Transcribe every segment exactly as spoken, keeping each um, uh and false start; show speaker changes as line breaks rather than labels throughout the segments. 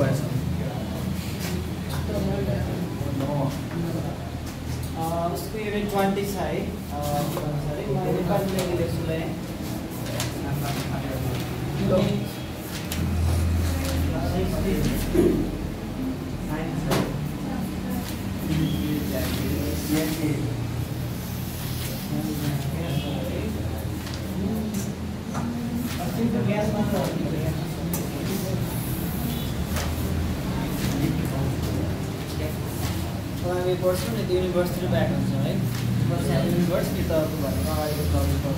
भएछ
उसको unit twenty छ है सरी मैले नेपालीले लेख्छु ल हामी पढ्छौँ नि युनिभर्सिटी ब्याक हुन्छ है युनिभर्सिटी त भनेको अगाडिको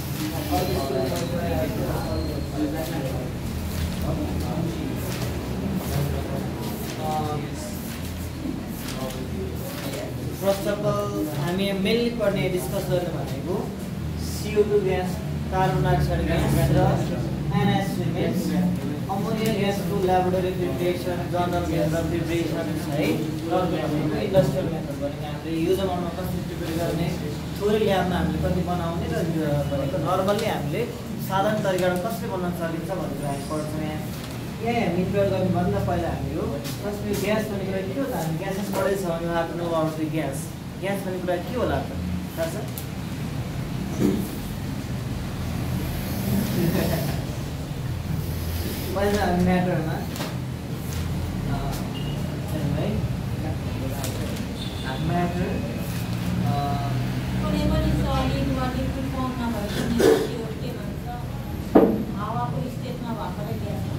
फर्स्ट अफ अल हामी मेनली पढ्ने डिस्कस गर्ने भनेको CO two gas carbon dioxide gas र एनएस अमोनिया ग्यासको laboratory preparation general method preparation है र इन्डस्ट्रियल मेथड भनेको हामीले युज अमाउन्टमा कसरी प्रिपेयर गर्ने थोरै ल्याबमा हामीले कति बनाउने र भनेको नर्मल्ली हामीले साधारण तरिकाबाट कसरी बनाउन सकिन्छ भनेर हामी पढ्छौँ यहाँ यहाँ हामी प्रिपेयर गर्नुभन्दा पहिला हामी हो कसरी ग्यास भन्ने कुरा के हो त हामी ग्यासेस पढेछ भने आफ्नो अबाउट द ग्यास ग्यास भन्ने कुरा के होला त थाहा छ पहिला हामी म्याटरमा है म्याटर
कुनै पनि सलिड वा लिक्विड फर्ममा भएको त्यो के भन्छ हावाको स्टेटमा भएकोले ग्यास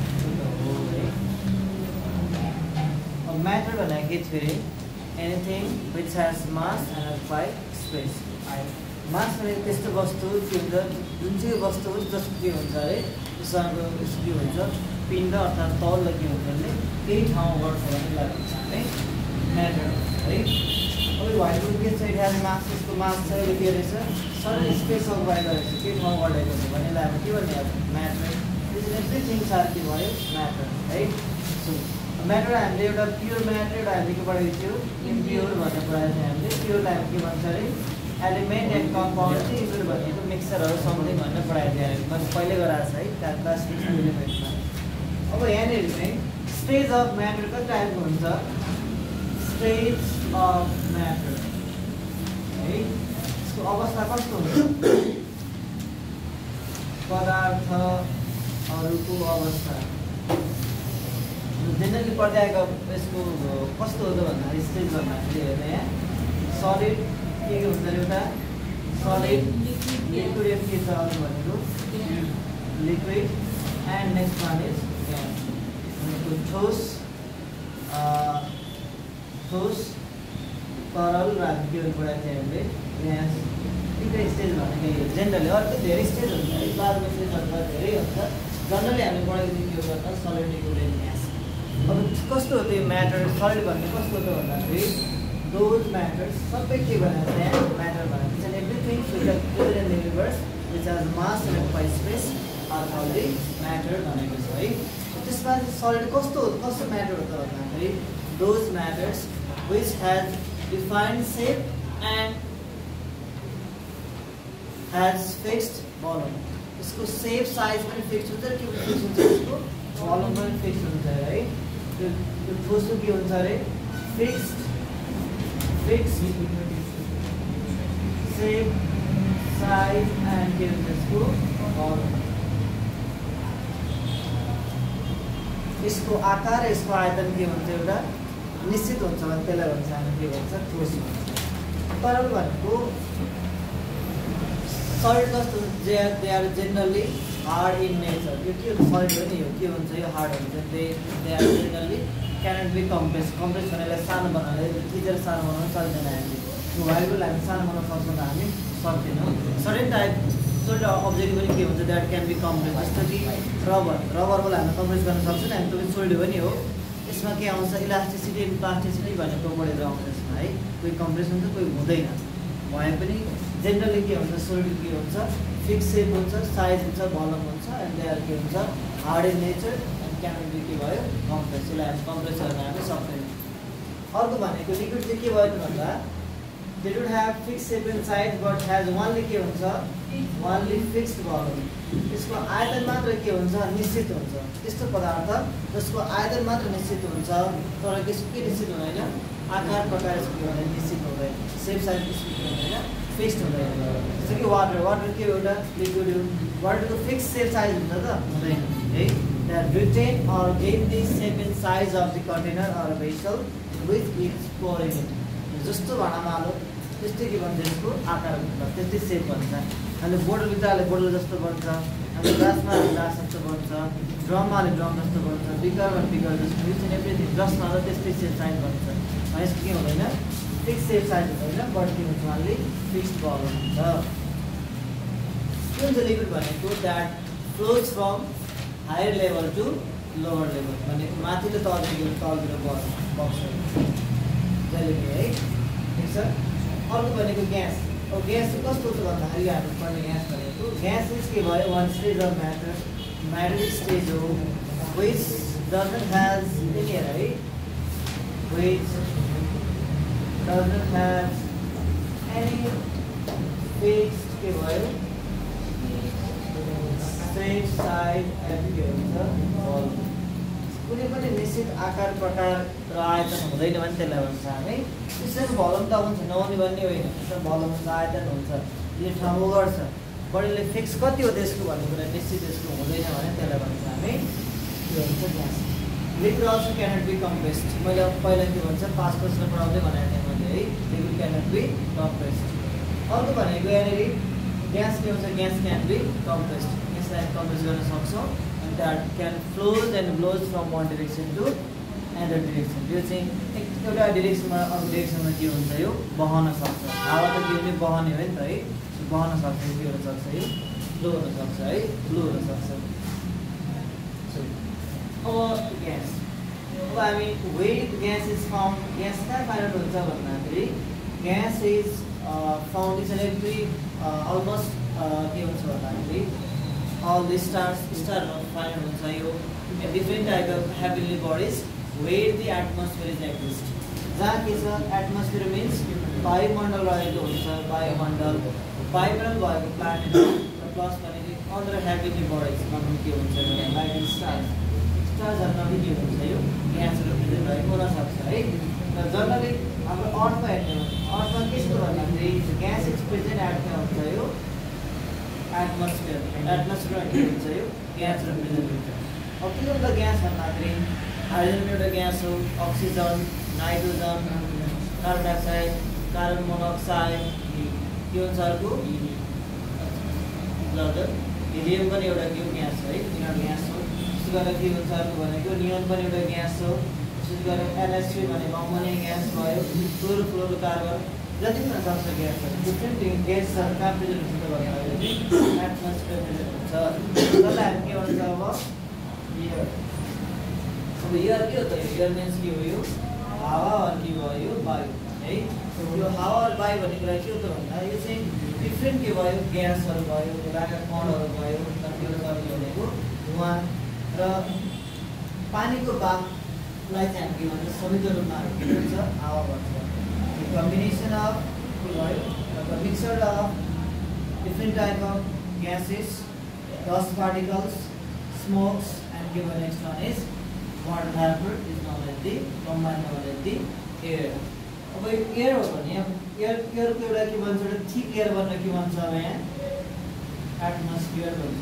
matter भनेको के थियो अरे anything which has mass and occupied space मास भनेको त्यस्तो वस्तु के हुन्छ जुन चाहिँ वस्तु हो जसको के हुन्छ अरे उसँग के हुन्छ पिण्ड अर्थात् तौल के हुन्छ भने केही ठाउँ गर्छ भन्ने लाग्छ है म्याटर है अब वाइट के छ इट हेज मास यसको मास छ यो के रहेछ सडन स्पेस अकुपाई गरेको छ केही ठाउँ गरेको छ भन्ने लाग्यो के भन्ने अब म्याटर दिस एभ्रिथिङ आर के भयो म्याटर है सो म्याटर हामीले एउटा प्योर म्याटर एउटा हामीले के पढेको थियो इम्प्योर भनेर पढाएको थियो हामीले प्योर टाइप के भन्छ अरे एलिमेन्ट एन्ड कम्पाउन्ड चाहिँ इम्प्योर भनेको मिक्सरहरू समथिङ भनेर पढाएको थियो हामीले मैले पहिले गराएको छ है क्लास सिक्स एलिमेन्टमा अब यहाँनिर चाहिँ स्टेज अफ म्याटर कति टाइपको हुन्छ स्टेज अफ म्याटर है यसको अवस्था कस्तो हुन्छ पदार्थहरूको अवस्था जेनरली पढ्दै आएको यसको कस्तो हो त भन्दाखेरि स्टेज भन्दाखेरि हेर्दा यहाँ सलिड के के हुन्छ एउटा सलिड लिक्विड के छ अरू भनेको liquid and next one is भनेको ठोस ठोस तरल र हामी के पढाएको थियो हामीले ग्यास तिनवटा स्टेज भनेको जेनरली अर्को धेरै स्टेज हुन्छ है बाह्र स्टेजहरूमा धेरै हुन्छ जनरली हामीले पढाएको थियो के गर्दा सलिड लिक्विड एन्ड ग्यास अब कस्तो हो त्यो म्याटर सलिड भन्ने कस्तो हो त भन्दाखेरि दोज म्याटर्स सबै के भनेको त्यहाँ म्याटर भनेको चाहिँ everything which are present in the universe which are mass and occupied space are called matter भनेको छ है त्यसमा सलिड कस्तो हो कस्तो म्याटर हो त भन्दाखेरि those matters which has defined shape and has fixed volume यसको सेप साइज पनि फिक्स हुन्छ के फिक्स हुन्छ यसको भोल्युम पनि फिक्स हुन्छ है त्यो ठोसको के हुन्छ अरे fixed fixed shape size and के हुन्छ यसको भोल्युम यसको आकार यसको आयतन के हुन्छ एउटा निश्चित हुन्छ भने त्यसलाई भन्छ हामी के भन्छ ठोस भन्छ तरल भनेको सलिड कस्तो they are they are generally hard in nature यो के हुन्छ सलिड हो नि यो के हुन्छ यो हार्ड हुन्छ they they are generally cannot be compress compress भनेलाई सानो बनाएर थिचेर सानो बनाउन सक्दैन हामीले वायुलाई हामी सानो बनाउन सक्छौँ त हामी सक्दैनौँ सर्टेन टाइप सर्टेन अब्जेक्ट पनि के हुन्छ द्याट क्यान बी कम्प्रेस जस्तो कि रबर रबरलाई हामी कम्प्रेस गर्न सक्छौँ हामी त्यो पनि सोल्ड पनि हो यसमा के आउँछ इलास्टिसिटी एन्ड प्लास्टिसिटी भन्ने टोपडेर आउँछ यसमा है कोही कम्प्रेस हुन्छ कोही हुँदैन भए पनि जेनरली के हुन्छ सोल्ड के हुन्छ फिक्स सेप हुन्छ साइज हुन्छ भोल्युम हुन्छ एन्ड दे आर के हुन्छ hard in nature and can be के भयो कम्प्रेस यसलाई हामी कम्प्रेस गर्न हामी सक्दैनौँ अर्को भनेको लिक्विड चाहिँ के भयो त भन्दा they don't have fix shape and size but has only के हुन्छ ओन्ली फिक्स्ड भोल्युम। यसको आयतन मात्र के हुन्छ निश्चित हुन्छ। त्यस्तो पदार्थ जसको आयतन मात्र निश्चित हुन्छ तर त्यसको के निश्चित हुँदैन आकार प्रकार यसको के हुँदैन निश्चित हुँदैन सेप साइज यसको के हुँदैन फिक्स्ड हुँदैन। जस्तो कि वाटर वाटर के एउटा लिक्विड हो वाटरको फिक्स सेप साइज हुन्छ त हुँदैन है। That retain or gain the shape and size of the container or vessel with its pouring it. जस्तो भाँडामा हाल्यो त्यस्तै के भन्छ यसको आकार हुन्छ त्यस्तै सेप भन्छ। अनि बोतलभित्र हाले बोतल जस्तो बन्छ अनि ग्लासमा हाले ग्लास जस्तो बन्छ ड्रममा हाले ड्रम जस्तो बन्छ बिकरमा बिकर जस्तो इच एन्ड एभ्रिथिङ जसमा हाल्दा त्यस्तै सेप साइज बन्छ। यसको के हुँदैन फिक्स सेप साइज हुँदैन बट के हुन्छ उहाँले फिक्स्ड भोल्युम हुन्छ। के हुन्छ लिक्विड भनेको that flows from higher level to lower level भनेको माथिल्लो तलदेखि तलतिर बग्छ जहिले पनि है ठिक छ। अर्को भनेको ग्यास। अब ग्यास चाहिँ कस्तो हुन्छ भन्दाखेरि हाम्रो पर्ने ग्यास भनेको ग्यास इज के भयो one stage of matter matter stage हो विच डजन्ट ह्याज एनी है which doesn't has any fixed के भयो सेप साइज एन्ड के हुन्छ भोल्युम। कुनै पनि निश्चित आकार प्रकार र आयतन हुँदैन भने त्यसलाई भन्छ हामी त्यसैको भोल्युम त हुन्छ नहुने भन्ने होइन त्यसमा भोल्युम हुन्छ आयतन हुन्छ यो ठाउँ गर्छ बडीले फिक्स कति हो त्यसको भन्ने कुरा निश्चित यसको हुँदैन भने त्यसलाई भन्छ हामी यो हुन्छ gas. Liquid also cannot be compressed. मैले अब पहिला के भन्छ पाँच क्वेसन पढाउँदै भनेको थिएँ मैले है लिक्विड क्यानट बी कम्प्रेस्ड। अर्को भनेको यहाँनिर ग्यास के हुन्छ ग्यास क्यान बी कम्प्रेस्ड यसलाई कम्प्रेस गर्न सक्छौँ that can flows and blows from one direction to another direction। यो चाहिँ एउटा डिरेक्सनमा अर्को डिरेक्सनमा के हुन्छ यो बहन सक्छ। हावा त के हुन्छ बहने हो नि त है बहन सक्छ के हुन सक्छ यो फ्लो हुन सक्छ है फ्लो हुन सक्छ। अब ग्यास अब हामी वेट ग्यास इज फाउन्ड ग्यास कहाँ फाइन्ड हुन्छ भन्दाखेरि gas is found is in every almost के हुन्छ भन्दाखेरि all the stars star find हुन्छ यो different type of heavenly bodies where the atmosphere is exist। जहाँ के छ atmosphere means वायुमण्डल रहेको हुन्छ वायुमण्डल वायुमण्डल भएको प्लानेट प्लस भनेको अदर हेभीली बडिज भनौँ के हुन्छ भने लाइक स्टार स्टार्सहरूमा पनि के हुन्छ यो ग्यास रिप्रेजेन्ट भएको हुनसक्छ है। र जनरली हाम्रो अर्थमा हेर्ने हो अर्थमा के छ भन्दाखेरि ग्यास इज प्रेजेन्ट एट के हुन्छ यो एटमोस्फियर एटमोस्फियर के हुन्छ यो ग्यास रिप्रेजेन्ट हुन्छ। अब के हुन्छ ग्यास भन्दाखेरि हाइड्रोजन एउटा ग्यास हो oxygen nitrogen carbon dioxide carbon monoxide के हुन्छ अर्को हिलियम पनि एउटा के ग्यास हो है तिनीहरू ग्यास हो। त्यसो गरेर के हुन्छ अर्को भनेको नियोन पनि एउटा ग्यास हो। त्यसो गरेर एलएससी भनेको अमोनिया ग्यास भयो फ्लोरो फ्लोरो कार्बन जति पनि सक्छ ग्यासहरू डिफ्रेन्ट ग्यासहरू कहाँ प्रेजेन्ट हुन्छ भन्दाखेरि एटमोस्फियर प्रेजेन्ट हुन्छ। त्यसलाई हामी के भन्छ अब एयर। अब एयर के हो त एयर मिन्स के हो यो हावा अनि के भयो यो वायु है। यो हावा र वायु भन्ने कुरा के हो त भन्दा यो चाहिँ डिफ्रेन्ट के भयो ग्यासहरू भयो राका कणहरू भयो कतिवटा भनेको धुवा र पानीको बाफलाई चाहिँ हामी के भन्छ संयुक्त रूपमा के भन्छ हावा भन्छ। combination of the mixture of different type of gases, dust particles, smokes, and given next one is water vapor is known as the combined known as the air। अब एयर हो भने एयर एयरको एउटा के भन्छ एउटा थिक एयर भन्न के भन्छ अब यहाँ एटमोस्फियर भन्छ।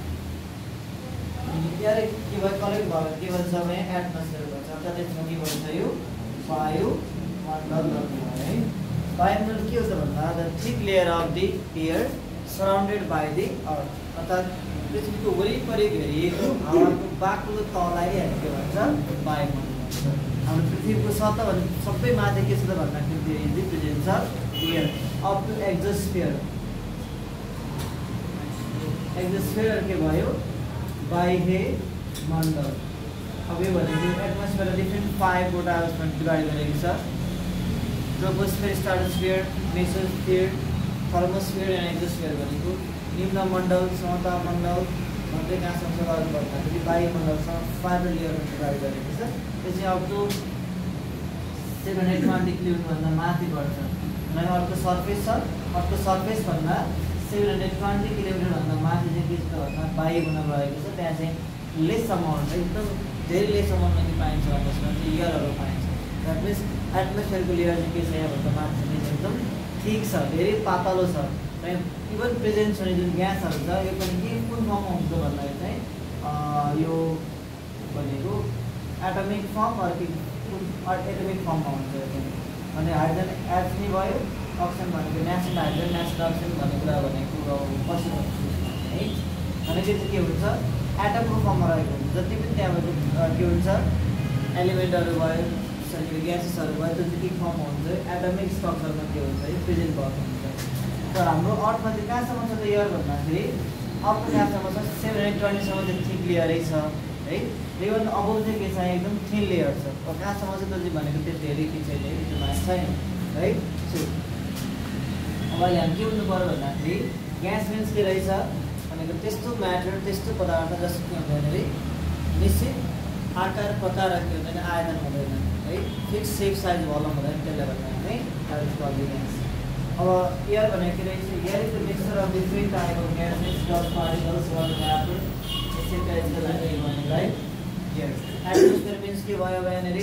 एयर के भयो करेक्ट भयो के भन्छ अब यहाँ एटमोस्फियर भन्छ अर्थात् यसमा के भन्छ यो वायु है। वायुमण्डल के हुन्छ भन्दा the thick layer of the air surrounded by the earth अर्थात् पृथ्वीको वरिपरि घेरिएको हावाको बाक्लो तलाई हामी के भन्छ वायुमण्डल भन्छ। हाम्रो पृथ्वीको सतह भने सबै माथि के छ त भन्दाखेरि रिप्रेजेन्ट छ air up to exosphere. Exosphere के भयो बाह्य मण्डल। अब यो भनेको एटमोस्फियर डिफ्रेन्ट फाइभवटा डिभाइड गरेको छ troposphere stratosphere mesosphere thermosphere and exosphere भनेको निम्न मण्डल समता मण्डल भन्दै कहाँसम्म छ भन्दाखेरि वायुमण्डलसँग फाइभ लेयरमा डिभाइड गरेको छ। त्यो चाहिँ up to seven hundred twenty किलोमिटरभन्दा माथि बढ्छ। अनि अर्को सर्फेस छ अर्को सर्फेसभन्दा सेभेन हन्ड्रेड ट्वेन्टी किलोमिटरभन्दा माथि चाहिँ के छ भन्दा बाह्य गुणा रहेको छ, त्यहाँ चाहिँ लेस अमाउन्ट एकदम धेरै लेस अमाउन्टमा के पाइन्छ भन्दा त्यसमा चाहिँ इयरहरू पाइन्छ। द्याट मिन्स एटमोस्फियरको लेयर चाहिँ के छ यहाँभन्दा माथि चाहिँ एकदम ठिक छ, धेरै पातलो छ। र इभन प्रेजेन्ट हुने जुन ग्यासहरू छ यो पनि के कुन फर्ममा हुन्छ भन्दाखेरि चाहिँ यो भनेको एटमिक फर्म अरू एटमिक फर्ममा हुन्छ यो चाहिँ। अनि हाइड्रोजन एच नै भयो, अक्सिजन भनेको नेचुरल हाइड्रोजन नेचुरल अक्सिजन भन्ने कुरा भनेको पोसिबल है। भनेको चाहिँ के हुन्छ एटमको फर्ममा रहेको हुन्छ। जति पनि त्यहाँबाट के हुन्छ एलिमेन्टहरू भयो सरी ग्यासेसहरू भयो त्यो चाहिँ के फर्ममा हुन्छ एटमिक स्ट्रक्चरमा के हुन्छ है प्रेजेन्ट भएको हुन्छ। तर हाम्रो अर्थमा चाहिँ कहाँसम्म छ त एयर भन्दाखेरि अर्थको कहाँसम्म छ सेभेन हन्ड्रेड ट्वेन्टीसम्म चाहिँ थिक लेयरै छ है। इभन अब चाहिँ के छ एकदम थिन लेयर छ। अब कहाँसम्म चाहिँ त्यो चाहिँ भनेको त्यो धेरै के छैन है छैन है। सो अब अहिले हामी के बुझ्नु पऱ्यो भन्दाखेरि ग्यास मिन्स के रहेछ भनेको त्यस्तो म्याटर त्यस्तो पदार्थ जस्तो के हुँदैन अरे निश्चित आकार प्रकार के हुँदैन आयतन हुँदैन है, फिक्स सेप साइज भलम हुँदैन, त्यसले गर्दा है ग्यास। अब एयर भनेको के रहेछ air is the mixture of different type of gases dust particles water vapour etcetera is the like right. Atmosphere means के भयो भनेरी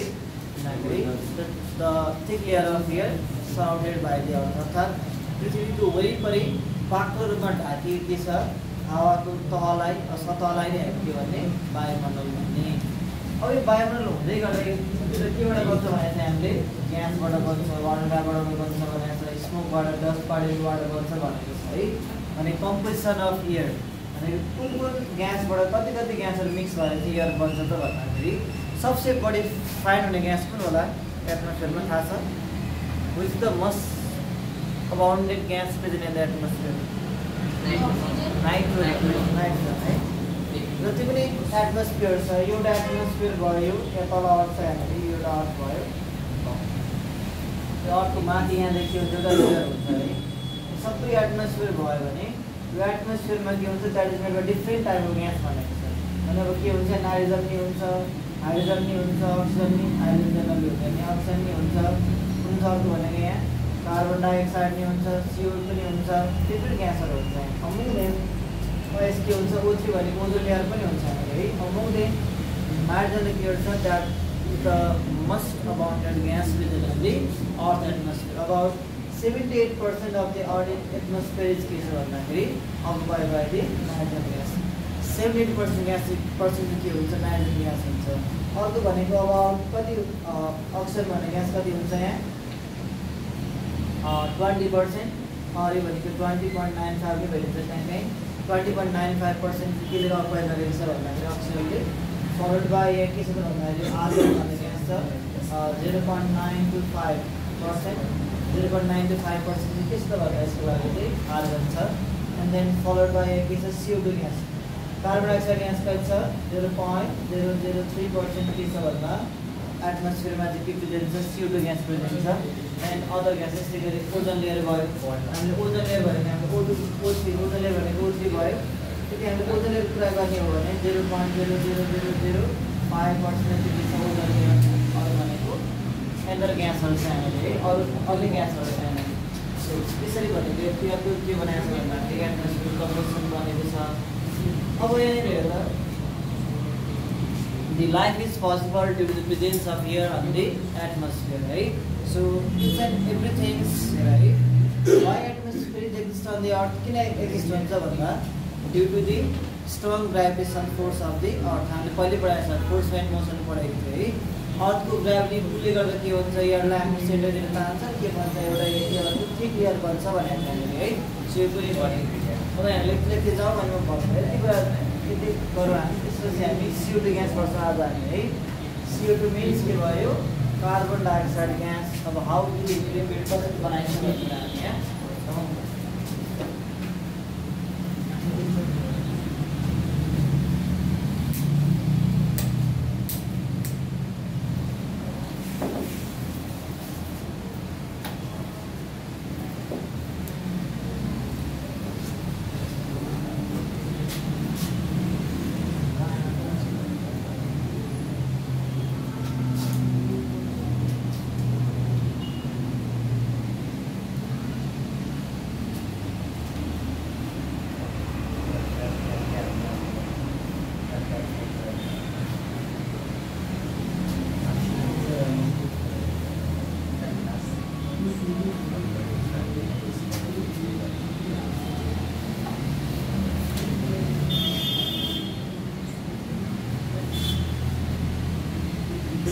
the thick layer of air surrounded by the earth, अर्थात् पृथ्वीको वरिपरि पाक्लो रूपमा ढाकिएको के छ हावाको तहलाई सतहलाई नै के भन्ने वायुमण्डल भन्ने। अब यो वायुमण्डल हुँदै गर्दा यो केबाट बन्छ भने चाहिँ हामीले ग्यासबाट बन्छ, वाटर भ्यापरबाट बन्छ भनेको छ, स्मोकबाट डस्ट पार्टिकलबाट बन्छ भनेको छ है। भने कम्पोजिसन अफ एयर भनेको कुन कुन ग्यासबाट कति कति ग्यासहरू मिक्स भएर चाहिँ एयर बन्छ त भन्दाखेरि सबसे बढी फाइन हुने ग्यास कुन होला एटमोस्फियरमा थाहा छ? Which the most abounded gas present in the atmosphere nitrogen nitrogen है। जति पनि एटमोस्फियर छ एउटा एटमोस्फियर भयो यहाँ तल अर्थ छ यहाँनिर एउटा अर्थ भयो, त्यो अर्थको माथि यहाँदेखि एउटा लेयर हुन्छ है। सबै एटमोस्फियर भयो भने यो एटमोस्फियरमा के हुन्छ that is made by different type of gas भनेको छ। अनि अब के हुन्छ नाइट्रोजन नि हुन्छ, हाइड्रोजन नि हुन्छ, अक्सिजन नि हाइड्रोजन हुँदैन अक्सिजन नि हुन्छ, हुन्छ अर्को भनेको यहाँ कार्बन डाइअक्साइड नि हुन्छ, सिओ पनि हुन्छ, डिफ्रेन्ट ग्यासहरू हुन्छ। अमुङ देन ओएस के हुन्छ ओ थ्री भनेको ओजोन लेयर पनि हुन्छ है। अमुङ देन नाइट्रोजन के हुन्छ that is the most abounded gas present in the earth atmosphere. About seventy eight percent of the earth atmosphere is के छ भन्दाखेरि occupied by the nitrogen gas. Seventy eight percent gas percent के हुन्छ nitrogen gas हुन्छ। अर्को भनेको अब कति अक्सिजन भन्ने ग्यास कति हुन्छ यहाँ ट्वेन्टी पर्सेन्ट अरू भनेको ट्वेन्टी पोइन्ट नाइन फाइभकै भेल्यु छ त्यहाँ कहीँ twenty point nine five percent केले अकुपाइ गरेको छ भन्दाखेरि अक्सिजनले फलोड बाई यहाँ के छ त भन्दाखेरि आर्गन भन्ने ग्यास छ zero point nine two five percent zero point nine two five percent चाहिँ के छ त भन्दा यसको लागि चाहिँ आर्गन छ। एन्ड देन फलोड बाई के छ CO two gas. Carbon dioxide gas कति छ zero point zero zero three percent के छ भन्दा एटमोस्फियरमा चाहिँ के प्रेजेन्ट छ सिओ टू ग्यास प्रेजेन्ट छ। एन्ड अदर ग्यास यस्तै गरी ओजन लेयर भयो, हामीले ओजन लेयर भयो भने हाम्रो O two O three ozone layer भनेको ओ थ्री भयो। त्यति हामीले ओजन लेयर कुरा गर्ने हो भने zero point zero zero zero zero five percent चाहिँ छ ओजन लेयर। अरू भनेको एन्डर ग्यासहरू छ हामीले है, अरू अन्य ग्यासहरू छ यहाँनिर। त्यसरी भनेको त्यो के बनाएको छ भन्दाखेरि एटमोस्फियर कम्पोजिसन बनेको छ। अब यहाँनिर हेर्दा the life is possible due to the presence of air on the atmosphere, right? So each and everything is right. Why atmosphere exists on the earth? Can exist on the earth due to the strong gravitational force of the earth. हामीले पहिले पढाएको छ force and motion पढाएको थियो है। अर्थको ग्राभिटीले गर्दा के हुन्छ एयरलाई आफ्नो सेन्टरतिर तान्छ के भन्छ एउटा एयरको थिक लेयर बन्छ भनेर हामीले है। सो यो पनि भनेको थियो। अब हामीले लेख्दै जाउँ भने म भन्छु यति कुरा यति गरौँ हामी। त्यसपछि हामी सिओ टू ग्यास पर्छ आज हामी है। सिओ टू मिन्स के भयो कार्बन डाइअक्साइड ग्यास। अब हाउ टु लिमिट कसरी बनाइन्छ भन्ने हामी यहाँ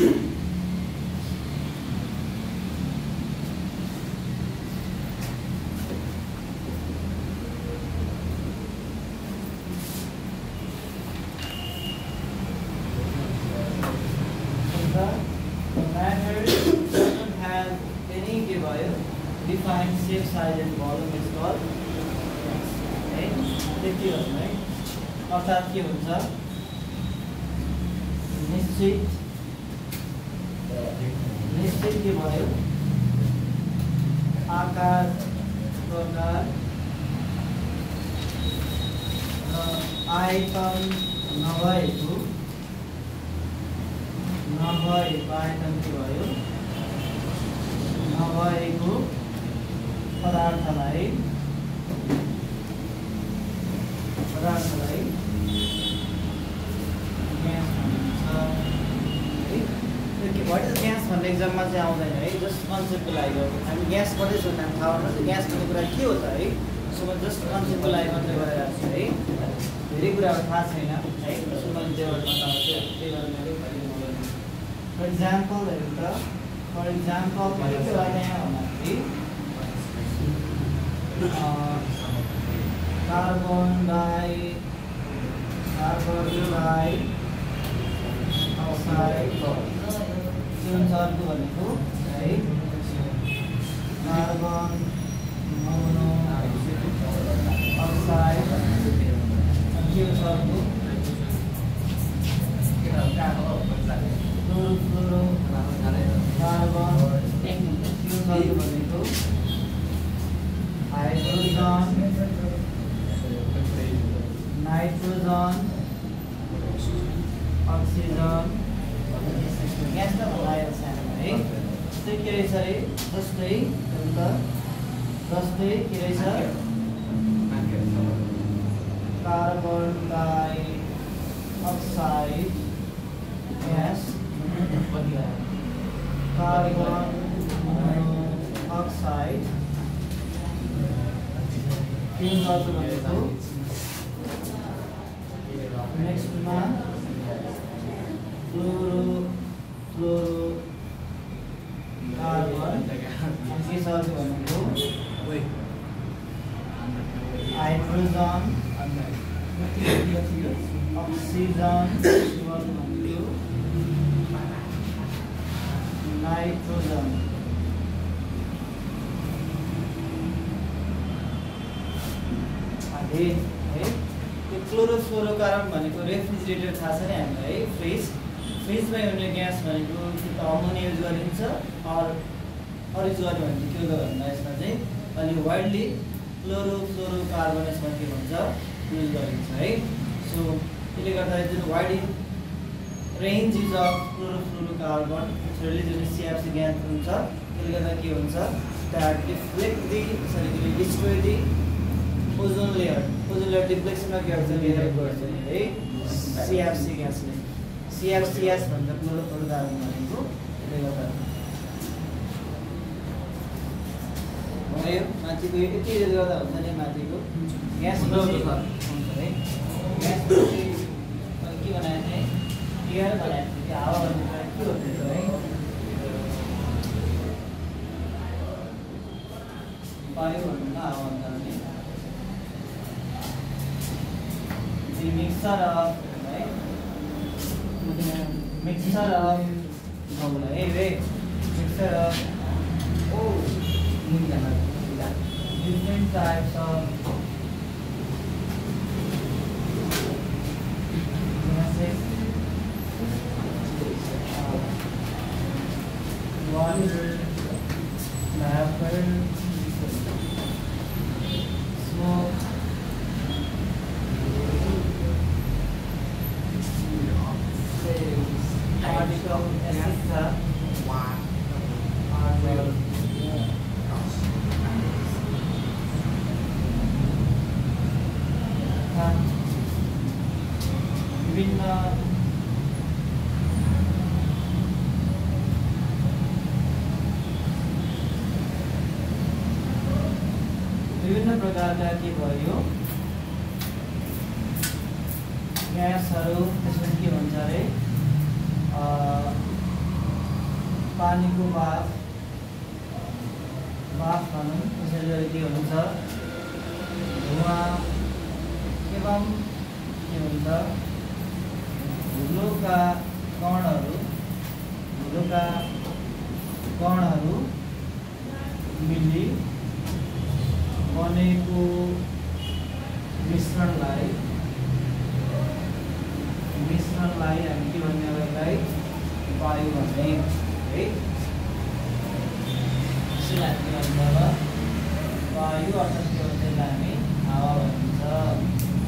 Defined shape, size and volume is called gas. है त्यति हो है अर्थात् के हुन्छ निश्चित निश्चित के भयो आकार प्रकार र आयतन नभएको नभएको आयतन के भयो नभएको पदार्थलाई पदार्थलाई ग्यास भनिन्छ है। वाट इज ग्यास भन्ने एक्जाममा चाहिँ आउँदैन है, जस्ट कन्सेप्टको लागि हो। हामी ग्यास पढ्दैछौँ भने थाहा हुनुपर्छ ग्यास भन्ने कुरा के हो त है। सो म जस्ट कन्सेप्टको लागि मात्रै गरिरहेको छु है, धेरै कुराहरू थाहा छैन है। सो मैले त्योबाट बताउँछु, त्यही भएर मैले फर इक्जाम्पल हेरौँ त। फर इक्जाम्पल मैले के गर्ने भन्दाखेरि carbon di carbon dioxide के हुन्छ अर्को भनेको है कार्बन मोनो अक्साइड के हुन्छ अर्को क्लोरो कार्बन के हुन्छ अर्को भनेको हाइड्रोजन नाइट्रोजन अक्सिजन ग्यास त बनाएर सानो है। जस्तै के रहेछ अरे जस्तै जस्तै के रहेछ carbon dioxide gas carbon monoxide के हुन्छ भनेको नेक्स्टमा फ्लोरो फ्लोरो कार्बन के छ भनेको हाइड्रोजन अक्सिजन नाइट्रोजन है। त्यो क्लोरोफ्लोरोकार्बन भनेको रेफ्रिजरेटर थाहा छ नि हामीलाई है, फ्रिज फ्रिजमा हुने ग्यास भनेको कि त अमोनिया युज गरिन्छ अर अरू युज गर्यो भने के हो भन्दा यसमा चाहिँ अलि वाइडली क्लोरोफ्लोरोकार्बन यसमा के भन्छ युज गरिन्छ है। सो त्यसले गर्दा जुन wide range use of chlorofluorocarbon जुन सिएफसी ग्यास हुन्छ त्यसले गर्दा के हुन्छ that deflect the sorry destroy the ozone layer ozone layer डिफ्लेक्सनमा के गर्छ लेयर गर्छ है सिएफसी ग्यासले सिएफसी ग्यास भन्छ क्लोरोफ्लोरोकार्बन भनेको। त्यसले गर्दा भयो माथिको यति गर्दा हुन्छ नि माथिको ग्यास हुन्छ है। ग्यास के बनाएको थिएँ एयर बनाएको थिएँ कि हावा भन्ने कुरा के हो त्यो है वायु भन्नु न हावा भन्दा पनि the mixture of right mixture of hey wait mixture of oh different types of gases water vapor smoke particle et cetera. विभिन्न विभिन्न प्रकारका के भयो ग्यासहरू त्यसमा के भन्छ अरे पानीको भाप भाप भनौँ त्यसैले गर्दा के हुन्छ धुवा एवं के हुन्छ धुलोका कणहरू धुलोका कणहरू मिली बनेको मिश्रणलाई मिश्रणलाई हामी के भन्ने हो यसलाई वायु भन्ने है त्यसलाई के भन्छ वायु अर्थात् के भन्छ यसलाई हामी हावा भनिन्छ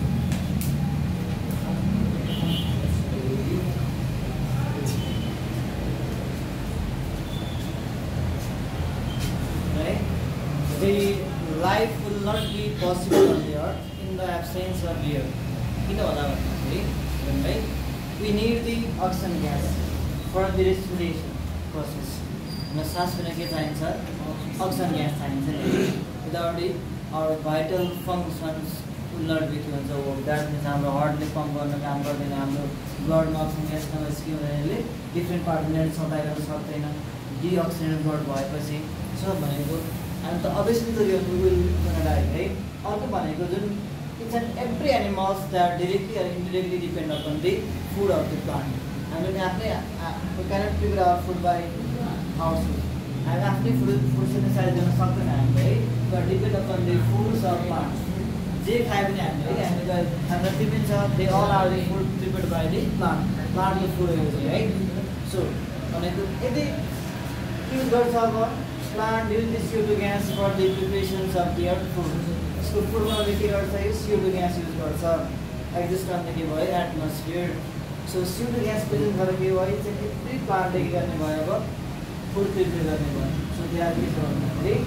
The life will not be possible on the earth in the absence of air. किन होला भन्दाखेरि we need the oxygen gas for the respiration process. न सास लिन के चाहिन्छ oxygen gas चाहिन्छ. Without it our vital functions will not be के भन्छ work. That means हाम्रो हार्टले पम्प गर्न काम गर्दैन हाम्रो ब्लडमा oxygen gas नभएपछि के हुन्छ यसले डिफ्रेन्ट पार्टले सताइरहन सक्दैन डिअक्सिजनेट ब्लड भएपछि सो भनेको and the obviously the real will gonna die, right? Also, each and every animals that directly or indirectly depend upon the food of the plant. I mean, we cannot prepare our food by ourselves. And after food, food synthesize them something, right? But depend upon the foods of plants. They have an animal, and because they all are the food prepared by the plant. Plant the food, right? So, if they use birds of plant use the C O two gas for the preparations of their food. So food में के गर्छ यो C O two gas use गर्छ exist गर्ने के भयो atmosphere. So C O two gas present गरेर के भयो चाहिँ every plant ले के गर्ने भयो अब food prepare गर्ने भयो. So they are के छ भन्दाखेरि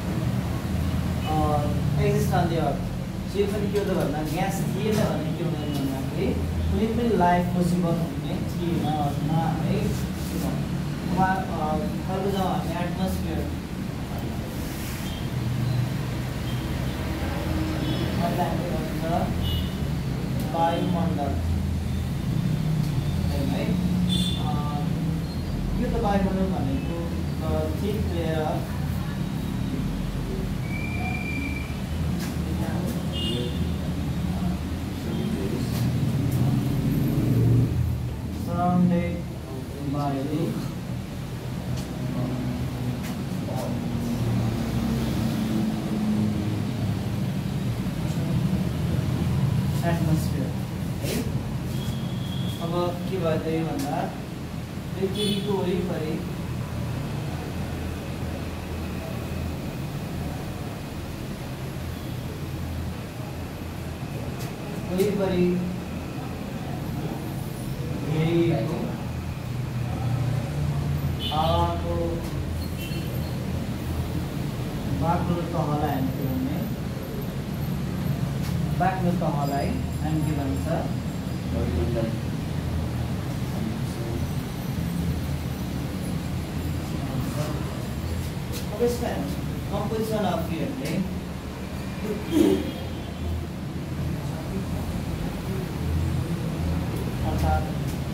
अ exist on the earth. So यो पनि के हो त भन्दा ग्यास थिएन भने के हुँदैन भन्दाखेरि कुनै पनि लाइफ पोसिबल हुने थिएन अर्थमा है अर्को जाउँ हामी एटमोस्फियर हामीले भन्छ वायुमण्डल है यो त वायुमण्डल भनेको thick layer surrounded by the atmosphere. है अब के भयो भन्दा पृथ्वीको वरिपरि वरिपरि घेरिएको हावाको बाक्लो तहलाई हामी के भन्ने बाक्लो तहलाई हामी के भन्छ वायुमण्डल. अब यसमा कम्पोजिसन अफ एयरले अर्थात्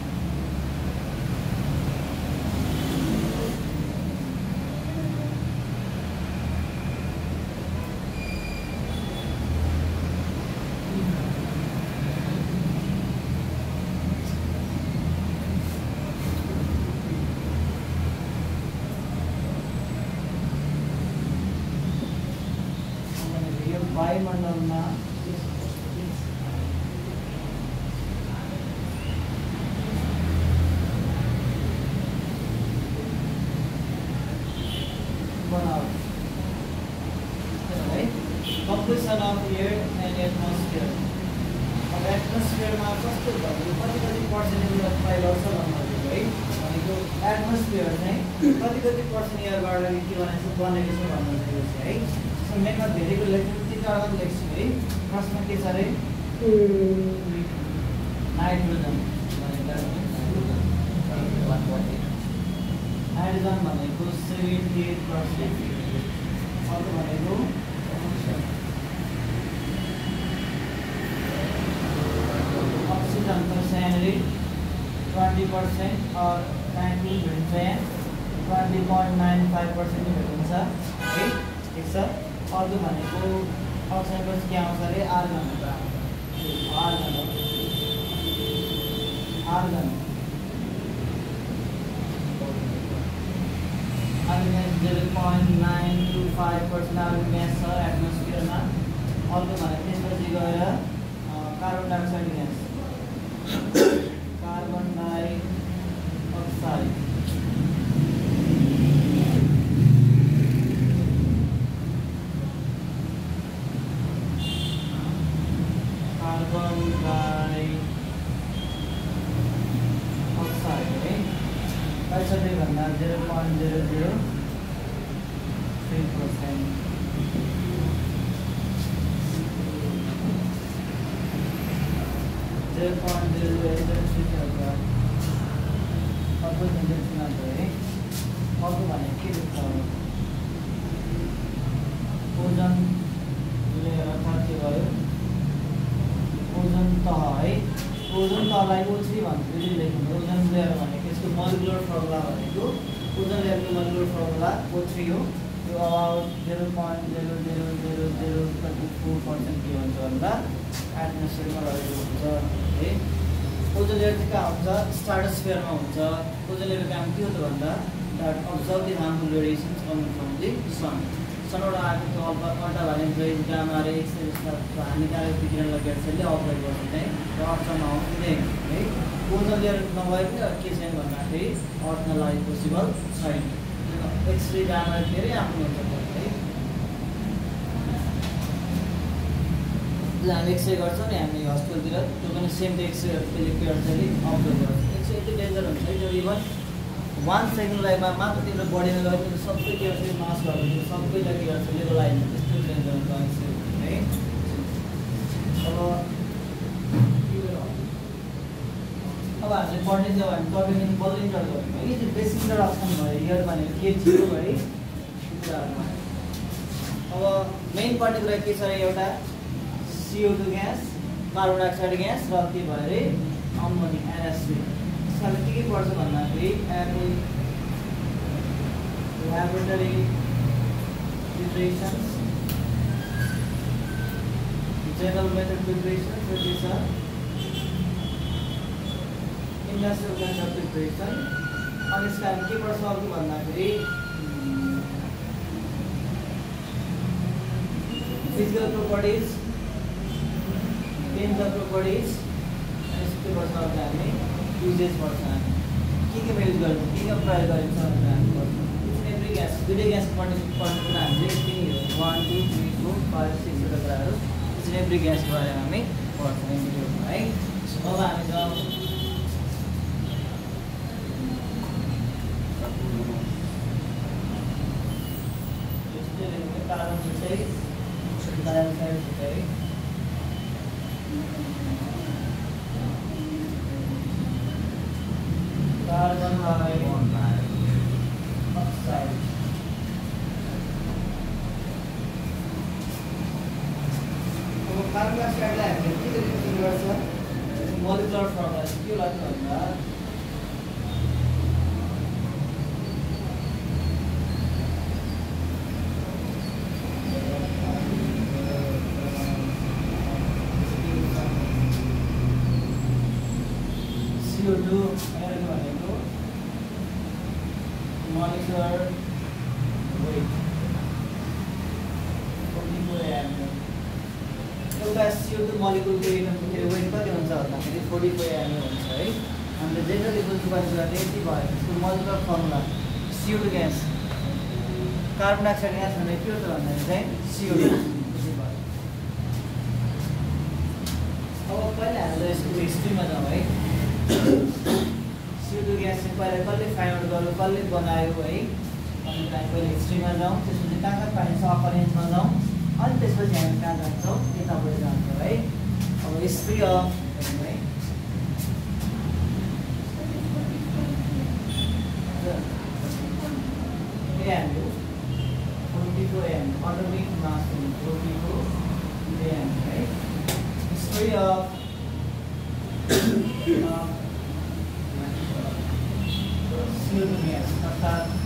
वायुमण्डलमा composition of air and atmosphere. अब एटमोस्फियरमा कस्तो भयो कति कति पर्सेन्टेज अफ फाइबर छ भन्नुहुन्छ है भनेको एटमोस्फियर चाहिँ कति कति पर्सेन्ट एयरबाट के भनेको बनेको छ भन्नुहुन्छ है. सो मेनमा धेरैको लेख्नु तिनवटा लेख्छु है. प्रश्न के छ अरे नाइट्रोजन हाइड्रोजन भनेको सेभेन्टी एट पर्सेन्ट अर्को भनेको ऑक्सीजन तो सैनरी ट्वेंटी परसेंट और nitrogen twenty point nine five percent भेटिन्छ है। ठिक छ। अर्को भनेको अप्सनपछि के आउँछ अरे argon argon argon argon zero point nine two five percent argon gas छ एटमोस्फियरमा। अर्को भने त्यसपछि गएर carbon dioxide gas carbon dioxide carbon dioxide है कति भन्दा zero point zero zero three percent zero point zero zero three percent अर्को इन्जेक्सन है। अर्को भनेको के लेख्छ ओजन लेयर अर्थात् के भयो ओजन तह है। ओजन तहलाई ओ थ्री भन्छु लेख्नु। ओजन लेयर भनेको यसको मोलिकुलर फर्मुला भनेको ओजन लेयरको मोलिकुलर फर्मुला ओ थ्री हो। यो about zero point zero zero zero zero thirty four percent के हुन्छ भन्दा एटमोस्फियरमा रहेको हुन्छ है। ओजन लेयर चाहिँ कहाँ हुन्छ स्ट्राटोस्फियरमा हुन्छ। ओजन लेयरको काम के हो त भन्दा that absorb the harmful radiations coming from the sun. सनबाट आएको alpha ultraviolet rays gamma rays जस्ता हानिकारक विकिरणलाई ग्यासले अब्जर्भ गर्छ चाहिँ र अर्थमा आउँदैन है। ओजन लेयर नभए पनि के छैन भन्दाखेरि अर्थमा लागि पोसिबल छैन। एक्सरे गामा धेरै आफ्नो हुन्छ है। हामी एक्सरे गर्छौँ नि हामी हस्पिटलतिर त्यो पनि सेम एक्सरेहरू त्यसले के गर्छ अरे अब्जर्भ गर्छ। एक्सरे यति डेन्जर हुन्छ है। त्यो इभन वान सेकेन्ड लाइफमा मात्र तिम्रो बडीमा गयो भने सबै के गर्छ मास भयो सबैलाई के गर्छ लेभलाइज त्यस्तो डेन्जर हुन्छ एक्सरे है। अब अब हामीले पढ्ने जब हामी तपाईँले बल्ल इन्टर गऱ्यौँ है। यो बेसिक इन्ट्रोडक्सन भयो इयर भनेको के थियो है कुराहरूमा। अब मेन पढ्ने कुरा के छ अरे एउटा CO two gas carbon dioxide gas र के भयो अरे अमोनिया एनएससी। यसमा के के पर्छ भन्दाखेरि एबी laboratory preparations general method preparation त्यो छ इन्डस्ट्रियल मेथड प्रिपरेसन। अनि यसका के पर्छ अर्को भन्दाखेरि फिजिकल प्रोपर्टिज केमिकल प्रोपर्टिज अनि यस्तो पर्छ अर्को हामी युजेस पर्छ हामी के केमा युज गर्छौँ के के प्रयोग गरिन्छ भनेर हामी गर्छौँ। इच एन्ड एभ्री ग्यास दुईवटै ग्यास पढ्ने पढ्ने कुरा हामीले यति नै हो one two three four five सिक्सवटा कुराहरू इच एन्ड एभ्री ग्यासको बारेमा हामी पढ्छौँ भिडियोमा है। अब हामी जाउँ कार्बन चाहिँ डाइअक्साइड है। कार्बन डाइअक्साइड अब कार्बन डाइअक्साइडलाई हामीले के रिलेसन गर्छ मोलिकुलर फर्मुला के लाग्छ भन्दा C O two भनेको molecular weight forty-four milligram। एउटा C O two मोलिकुलको युनिटको वेट कति हुन्छ भन्दाखेरि forty-four milligram हुन्छ है। हामीले जेनरली बुझ्नुपर्ने कुरा चाहिँ यति भयो। यसको molecular formula C O two gas carbon dioxide gas भनेको के हो त भन्दाखेरि चाहिँ C O two। अब पहिला हामीले यसको हिस्ट्रीमा जाउँ है। C O two ग्यास चाहिँ पहिला कसले फाइन्ड आउट गर्यो कसले बनायो है। अनि हामी पहिला हिस्ट्रीमा जाउँ त्यसपछि कहाँ कहाँ पाइन्छ अप्पर रेन्जमा जाउँ अनि त्यसपछि हामी कहाँ जान्छौँ यतापट्टि जान्छौँ है। अब हिस्ट्री अफ है AMU forty-four AMU atomic mass forty-four AMU है। History of C C O two gas अर्थात्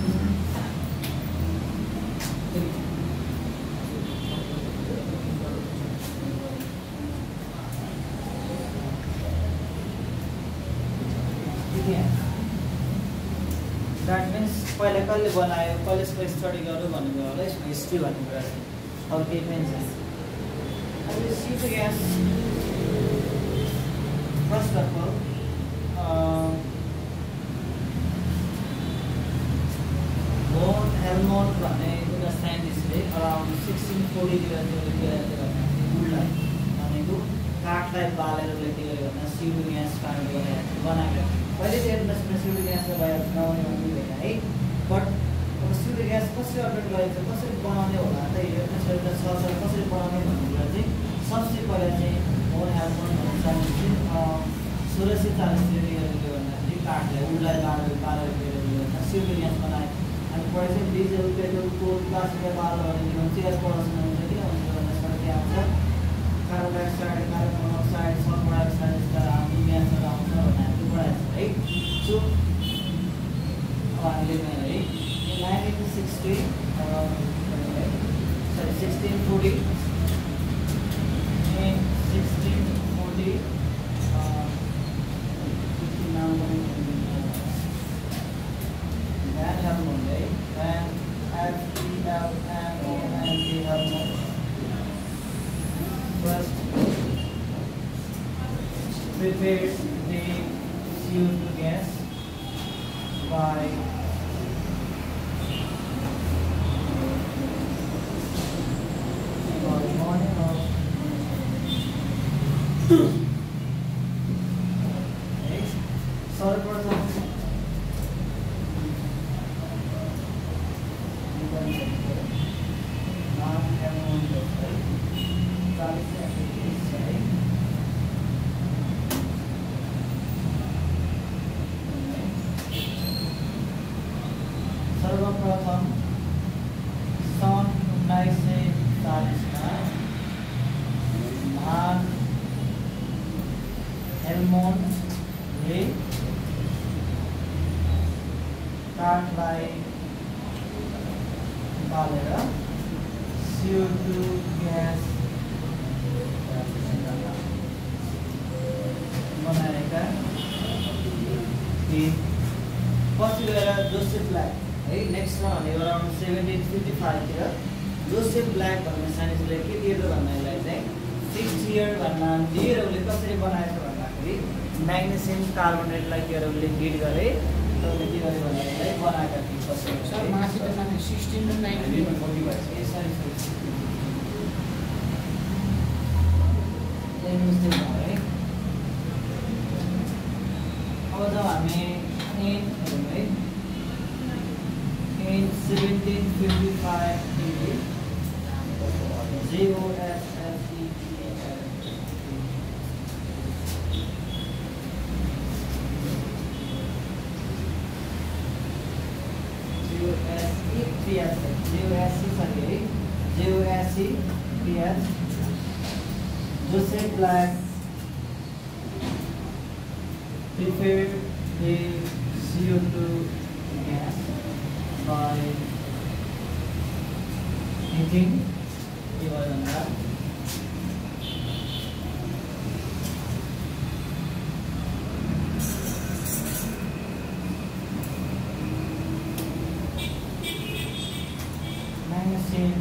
द्याट मिन्स पहिला कसले बनायो कसले यसको स्टडी गर्यो भन्ने होला यसको हिस्ट्री भन्ने कुरा चाहिँ अब केही पनि छैन। अब C O two gas first of all van Helmont भन्ने एउटा साइन्टिस्टले अराउन्ड सिक्सटिन फोर्टीतिर वुडलाई भनेको काठलाई बालेर के गर्यो भन्दा सी ओ टू ग्यास बनाएको पहिले चाहिँ एडमिसनमा सी ओ टू ग्यासको बाहिर बनाउने भन्ने होइन है। बट अब सी ओ टू ग्यास कसरी अपडेट गरेको छ कसरी बनाउने होला त हेर्नुहोस् एउटा छ कसरी बनाउने भन्ने कुरा चाहिँ सबसे पहिला चाहिँ भोन हेल्मोन्ट भन्ने साइन्टिस्ट सोह्र सय चालिसतिर के भन्दाखेरि काठलाई उडलाई बालेर बालेर गर्दा सी ओ टू ग्यास बनाए। अनि पछि चाहिँ डिजल पेट्रोल कोल प्लास्टिक बाल्यो भने के भन्छ एयर पल्युसन हुन्छ कि हुन्छ भन्दा के आउँछ carbon dioxide carbon monoxide sulphur dioxide यस्ता आउने ग्यासहरू आउँछ भनेर त्यो बढाएको छ है। सो अब हामीले है nineteen sixty sorry sixteen forty sixteen forty नाम Van Helmont, right? Van F E L M O N T Helmont. First, prepared the C O two gas by morning of सर्वप्रथम सर्वप्रथम सन् उन्नाइस सय चालिसमा भान हेल्मोन्टले काठलाई बालेर C O two ग्यास बनाएका थिए। पछि गएर जोसेफ ब्ल्याक है नेक्स्टमा भनेको अराउन्ड सेभेन्टिन फिफ्टी फाइभतिर जोसेफ ब्ल्याक भन्ने साइन्टिस्टले के दिएर भन्नालाई चाहिँ सिक्स इयर भन्दा दिएर उसले कसरी बनाएको भन्दाखेरि म्याग्नेसियम कार्बोनेटलाई दिएर उसले हिट गरे र उसले के गर्यो भन्दाखेरि बनाएका थिए कसरी
सर माथि त सिक्सटिन र नाइन्टिन
फोर्टी भएछ ए सरी सरी मिस्टेक भयो है। अब जब हामी एन हेरौँ है एन सेभेन्टिन फिफ्टी फाइभ जिओएसएफई जिओएसईपीएस जिओएससी सरी है जिओएसईपीएस Joseph Black prepared the C O two gas by heating the oil. Magnesia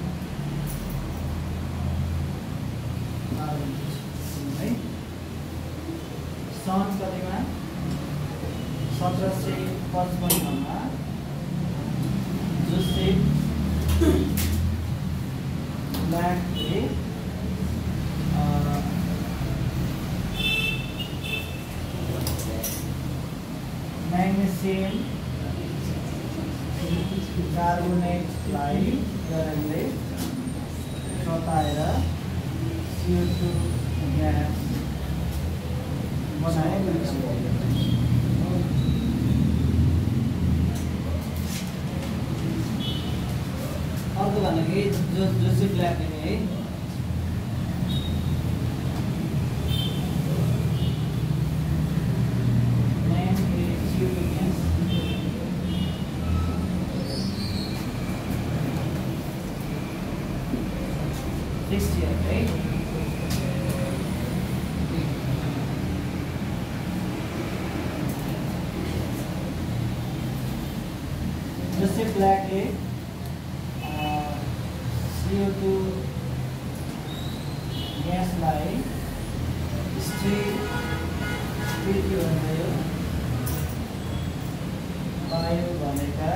सन् कतिमा सत्र सय पचपन्नमा जोसेफ ब्ल्याकले म्याग्नेसियम कार्बोनेटलाई गरमले तताएर C O two ग्यास बनाएको अर्को भनेको जो जोसेफ ब्ल्याकले है फिक्स्ड इयर है जस्तै ब्ल्याकले C O two ग्यासलाई स्थिर स्थिर के भन्यो वायु भनेका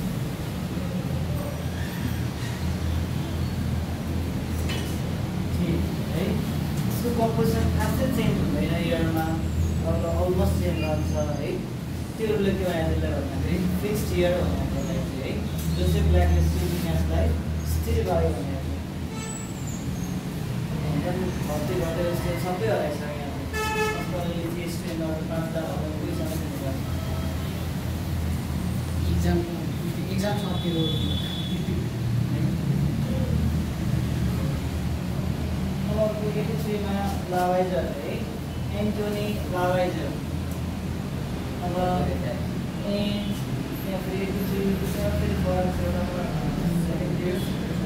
ठीक है यसको कम्पोजिसन खासै चेन्ज हुँदैन इयरमा अब अलमोस्ट चेन्ज रहन्छ है त्योले के भन्दाखेरि भन्दाखेरि फिक्स्ड इयर भनेको चाहिँ है जो चाहिँ ब्ल्याकले स्थिर ग्यासलाई स्थिर वायु भनेको भर्ती गर्दै यस्तो सबै हराइसक्यो यहाँ यो स्टुडेन्टहरू पाँचवटा कोही समस्या
इक्जाम इक्जाम सकियो
अब एटी थ्रीमा लावाइजर है एन्टोनी लावाइजर अब एन यहाँ फेरि एटी थ्री फेरि फर्स्ट एउटा second year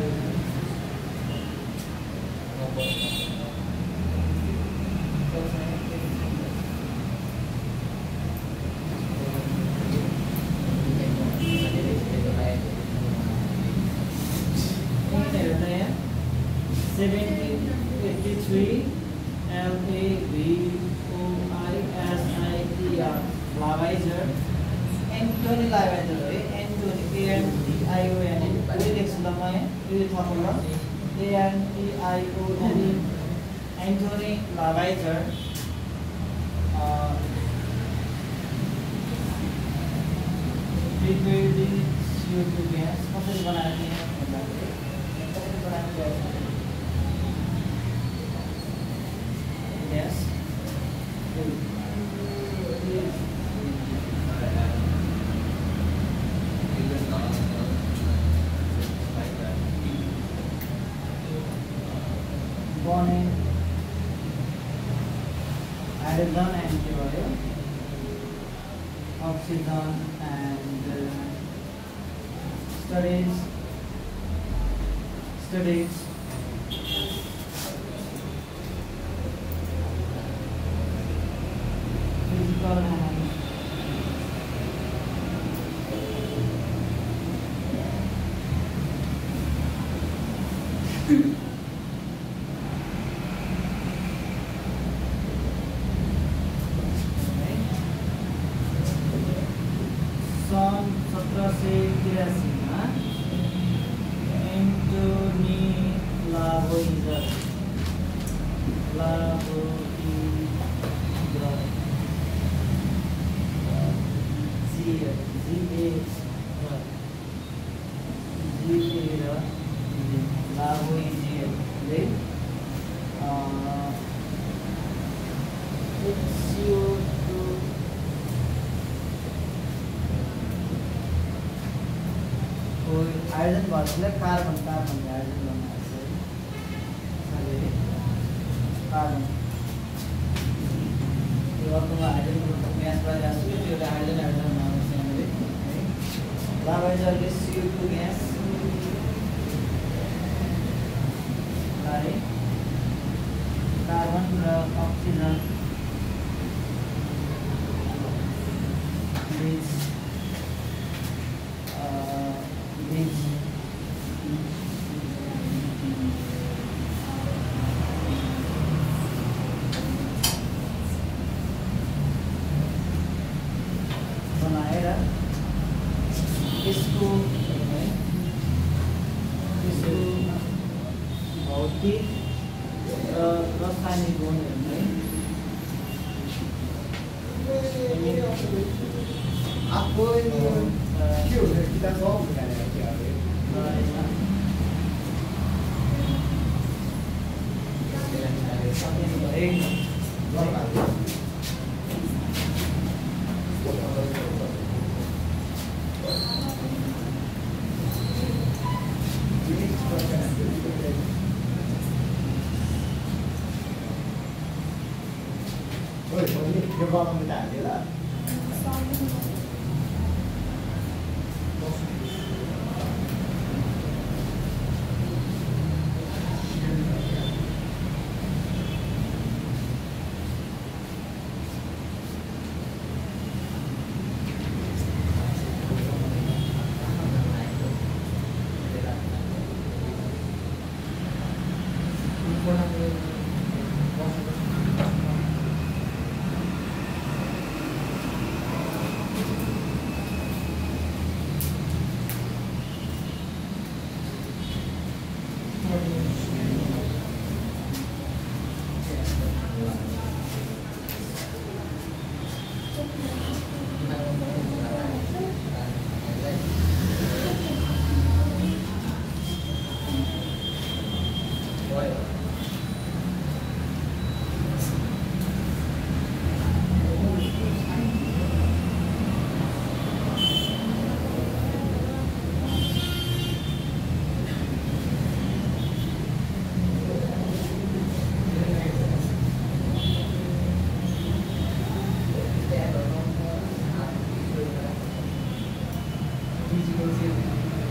seventeen eighty-three L A V O I S I E R Lavager Anthony Lavager है Anthony A N T I O N ये लेख्छु ल म यो थप्नु ल A N T I O N Anthony Lavager preparing C O two gas कसरी बनाएर दिने भन्दाखेरि कसरी बनाएर दिन्छ Yes. Born in hydrogen and oxygen and uh, studies studies physical and सन सत्रह सय तिरासी में एंटोनी लावोइजर लावोइजर जी जी जी लावोइजर ले C O two हाइड्रोजन भर्नुलाई कार्बन कार्बन हाइड्रोजन बनाएको छ कार्बन यो अर्कोमा हाइड्रोजनको ग्यास बनाएको छु त्यो हाइड्रोजन हाइड्रोजन बनाएको छ हामीले है लाभाइजरले C O two ग्यास लाई कार्बन र अक्सिजन बीच बीच बनाएर यसको यसको भौतिक र रासायनिक गुणहरूलाई
आपको क्यों है कितना कौन बताया क्या है Ôi, cái con người ta thế là Digital sales.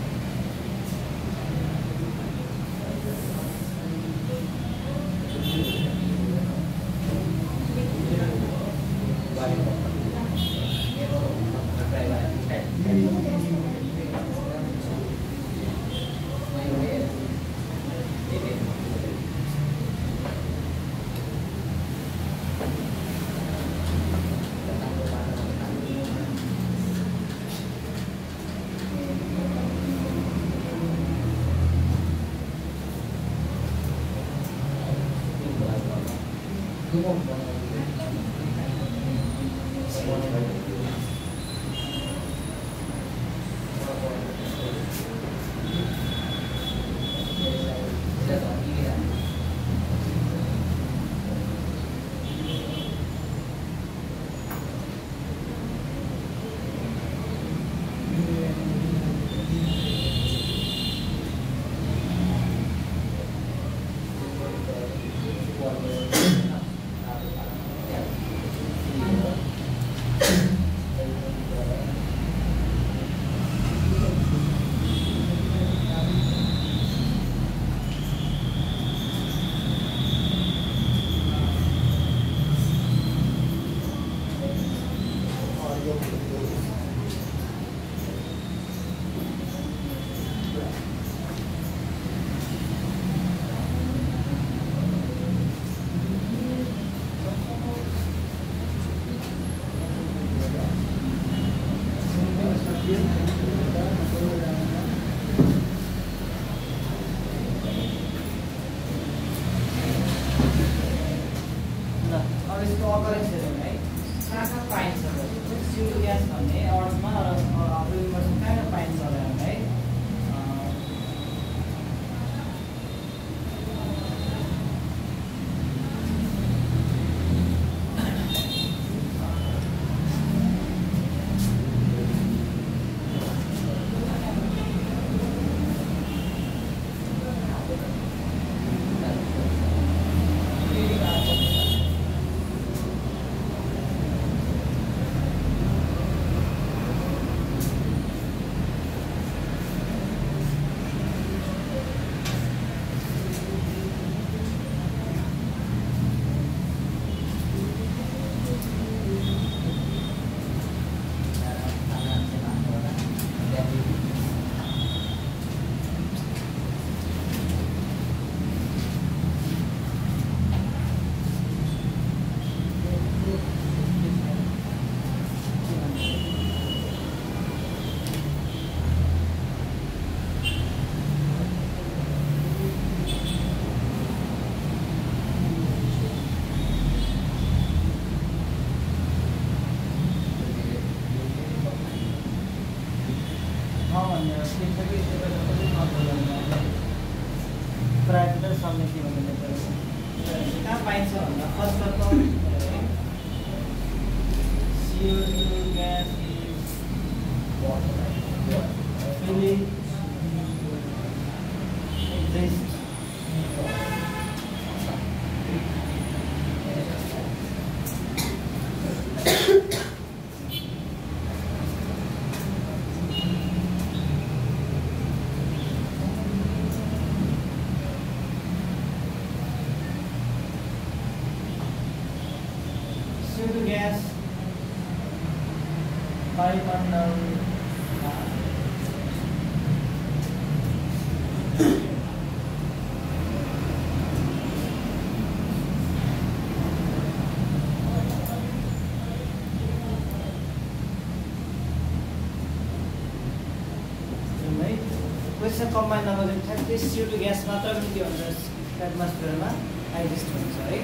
Question combine number ठ्याक्कै सी ओ टू ग्यास मात्र पनि के हुन्छ एटमोस्फियरमा एक्जिस्ट हुन्छ है।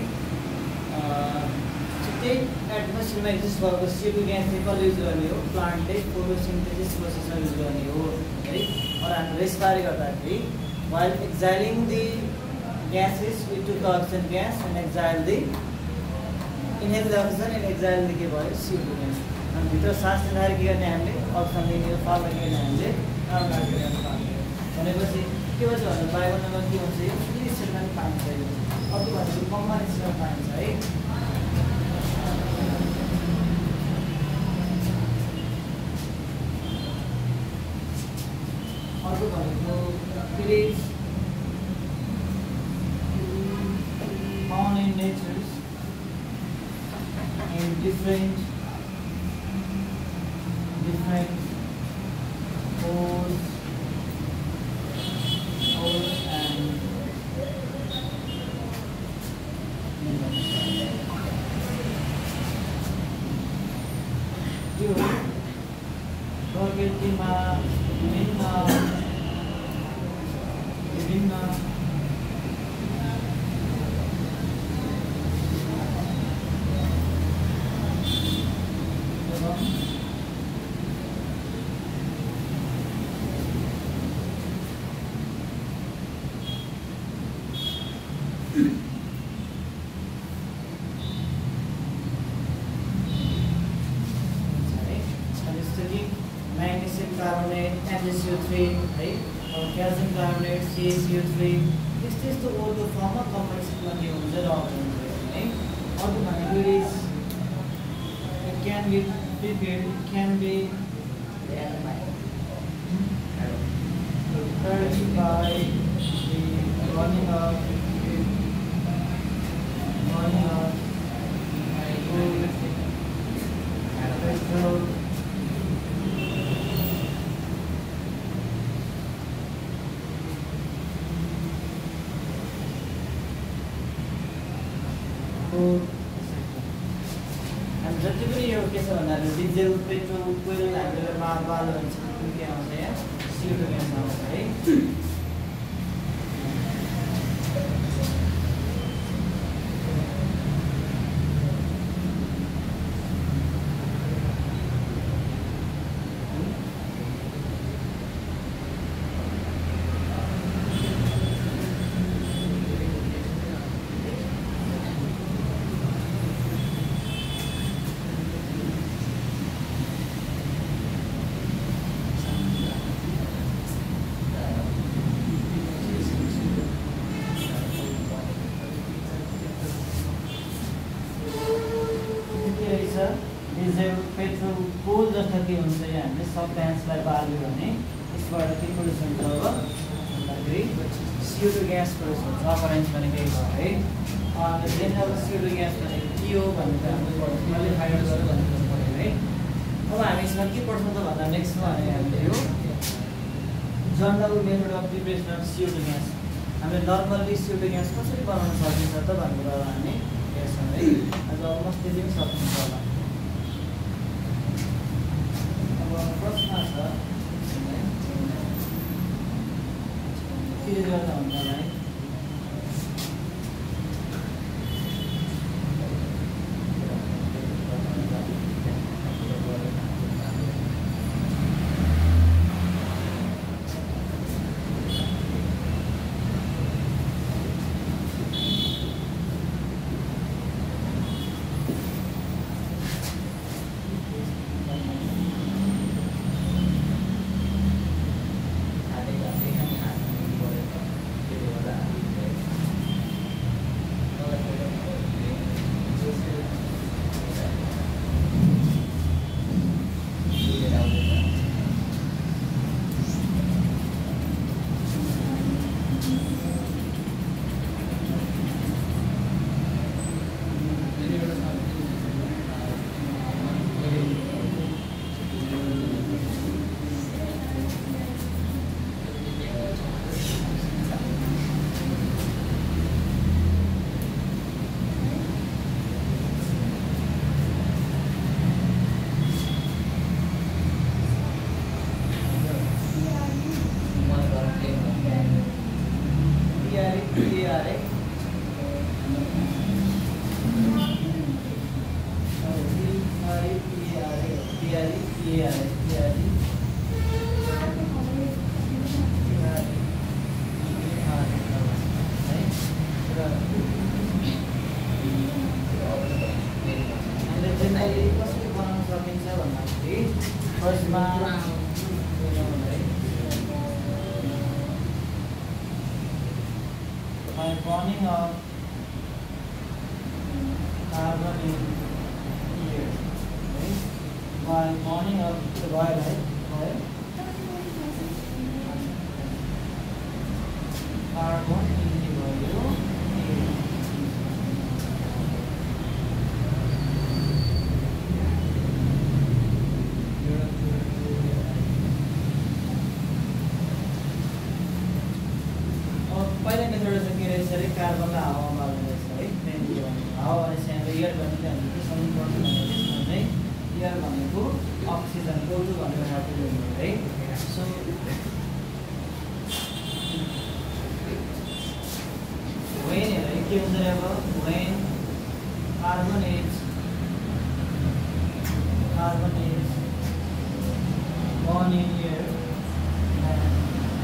त्यही एटमोस्फियरमा एक्जिस्ट भएको सी ओ टू ग्यास चाहिँ कसले युज गर्ने हो, प्लान्टले फोटोसिन्थेसिस प्रोसेसमा युज गर्ने हो है। और हाम्रो यसबारे गर्दाखेरि while exhaling the gases we took the oxygen gas and exhale the inhale the oxygen and exhale the के भयो सी ओ टू ग्यास। अनि भित्र सास लिँदाखेरि के गर्ने हामीले अक्सिजन लिने फाल्दा के गर्ने हामीले कार्बन डाइअक्साइड फाल्ने भनेपछि के भन्छ भन्दा वायुमण्डलमा के हुन्छ यो फ्री स्टेटमा पनि पाइन्छ, अर्को भनेको कम्बाइन्ड स्टेटमा पाइन्छ है। अर्को भनेको it is found in nature in different different holes holes and त्यो प्रकृतिमा विभिन्न विभिन्न magnesium carbonate, M g C O three, right? Or calcium carbonate, C a C O three. This is the whole form of composition of the organism, right? Or the molecule is it can be prepared, it can be prepared by the running of running of petrol. And जति पनि यो के छ भन्दाखेरि diesel petrol कोइला हामीले बाल्यो भने चाहिँ के आउँछ यहाँ सीओ टू ग्यास आउँछ है डिजेल पेट्रोल कोल जस्ता के हुन्छ यहाँ हामीले सब ग्यासलाई बाल्यो भने यसबाट के प्रड्युस हुन्छ अब भन्दाखेरि सीओ टू ग्यास प्रड्युस हुन्छ अपरेन्स भनेको हो है अनि देन अब सीओ टू ग्यास भनेको के हो भनेर हामीले क्वालिफाइड गरेर भन्नु पर्यो है अब हामी यसमा के पढ्छौँ त भन्दा नेक्स्टमा हामीले यो general method of preparation of CO two gas हामीले नर्मल्ली सीओ टू ग्यास कसरी बनाउन सकिन्छ त भन्ने कुरा हामी हेर्छौँ है आज अलमोस्ट त्यति पनि सक्नुहुन्छ होला प्रश्न छ के गर्दा हुन्छ होला है by burning of carbon in air, right? By burning of the oil, right? Oil. कार्बनलाई हावामा बाल्ने रहेछ है मेन के भनेको हावा भनेपछि हाम्रो एयर भनेको हामीले के सम्झनु पर्छ भने त्यसमा चाहिँ एयर भनेको अक्सिजनको टु भनेर खालको है सो when है के हुन्छ अब when carbon is carbon is born in air and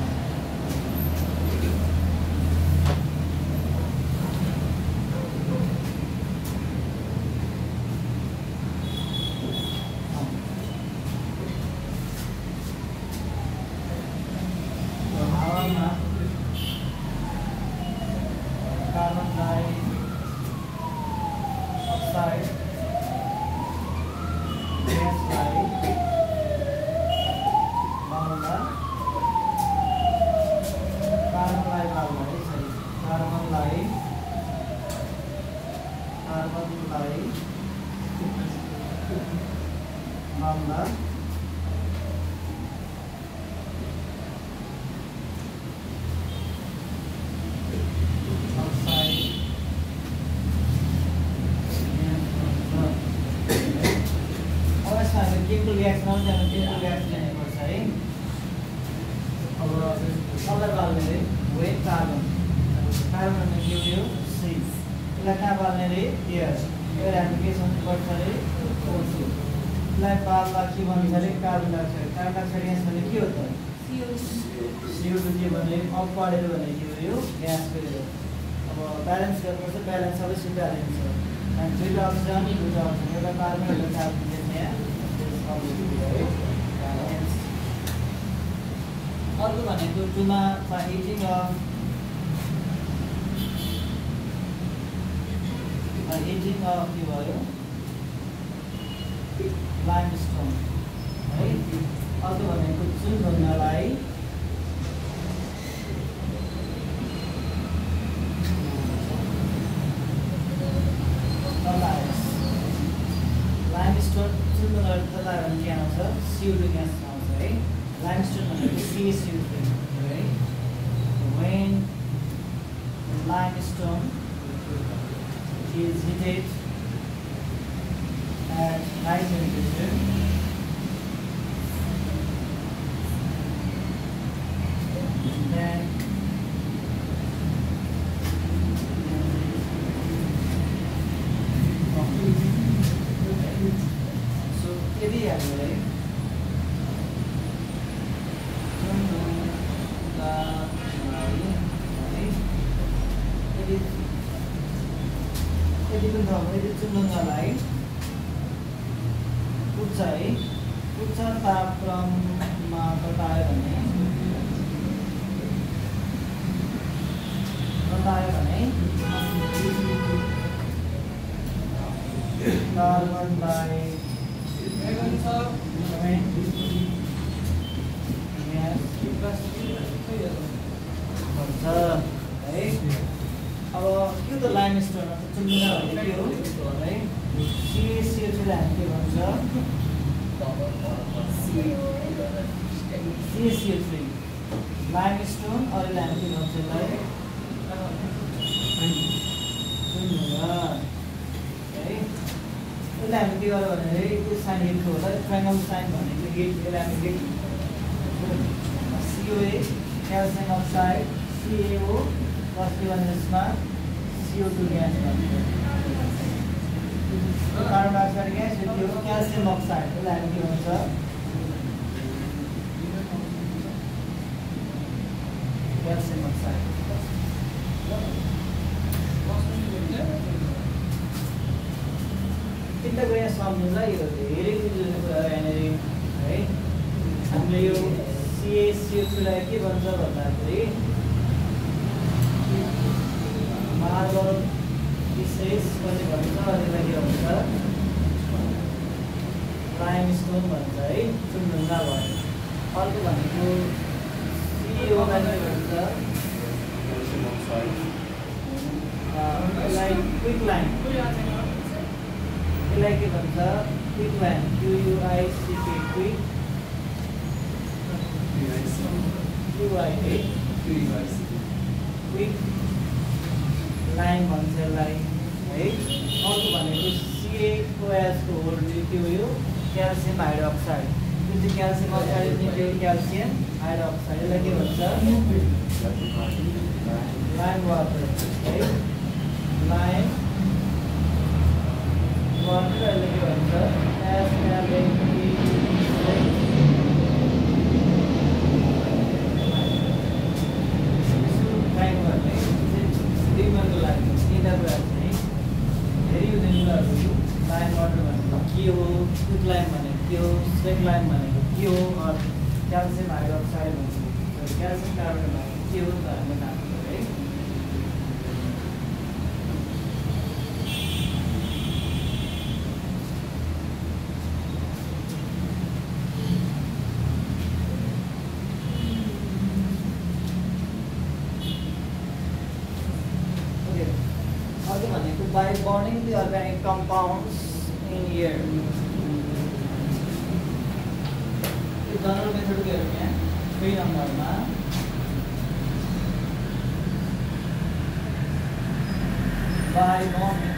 carbon dioxide gas लाई बाल्दा कार्बनलाई बाल्दा है सरी कार्बनलाई कार्बनलाई बाल्दा chemical reaction आउँछ हामी chemical reaction ल्याउनुपर्छ है अब कसलाई बाल्ने रे when carbon carbon भन्ने के हो C यसलाई कहाँ बाल्ने रे एयर एयर हामी के सोच्नुपर्छ रे O two यसलाई बाल्दा के भन्छ रे carbon dioxide carbon dioxide gas भने के हो त C O two के भने अफ बढेर भने के हो यो ग्यास गरेर अब ब्यालेन्स गर्नुपर्छ ब्यालेन्स सबै सिधा हालिन्छ अनि दुईटा अक्सिजन दुईटा अक्सिजन एउटा कार्बन एउटा कार्बन देख्ने अर्को भनेको टुमा हिटिङ अफ हिटिङ अफ के भयो लाइमस्टोन है अर्को भनेको चुनढुङ्गालाई लाइमस्टोन चुनढुङ्गालाई ततायो भने के आउँछ C O two ग्यास आउँछ है limestone भनेको C A C O three है when limestone is heated at high temperature then so यदि हामीले यदि पनि यदि चुनढुङ्गालाई उच्च है उच्च तापक्रममा ततायो भने ततायो भने कार्बन डाइअक्साइड भन्छ है अब के त लाइमस्टोन अथवा चुनढुङ्गा भनेको के हो है C A C O three लाई हामी के भन्छ C A C O three limestone अरूलाई हामी के भन्छ यसलाई चुनढुङ्गा है यसलाई हामी के गर्यो भने यो साइन हिटको होला ट्राइङ्गल साइन भनेको हिट यसलाई हामी heat C O A calcium oxide C A O plus के भने यसमा C O two ग्यास भन्छ कार्बन डाइअक्साइड ग्यास यो के हो क्याल्सियम अक्साइड यसलाई हामी के भन्छ क्याल्सियम अक्साइड तिनवटा कुरा यहाँ सम्झनुलाई यो धेरै बुझ्ने कुरा हो यहाँनिर है हामीले यो C A C O three लाई के भन्छ भन्दाखेरि मार्बल विशेष कति भन्छ त्यसलाई के भन्छ लाइमस्टोन भन्छ है चुनढुङ्गा भयो अर्को भनेको C O लाई के भन्छ यसलाई क्विक लाइन यसलाई के भन्छ quick lime Q U I C K quick Q I A quick lime भन्छ यसलाई है। अर्को भनेको सिएओएचको होल के हो यो क्याल्सियम हाइड्रोक्साइड। जुन चाहिँ calcium oxide nuclear calcium hydroxide यसलाई के भन्छ लाइम वाटर है। लाइम वाटर यसलाई के भन्छ एसएलएपी डिमनको लागि यिनीहरूको चाहिँ धेरै हुँदैन कुराहरू। लाइम वाटर भनेको के हो, कुक लाइम भनेको के हो, स्वेक लाइम भनेको के हो, क्याल्सियम हाइड्रोक्साइड भनेको क्याल्सियम कार्बोनेट भनेको के हो त हामीले थाहा छ है। By burning the organic compounds in air. The general method के हैं three number में by burning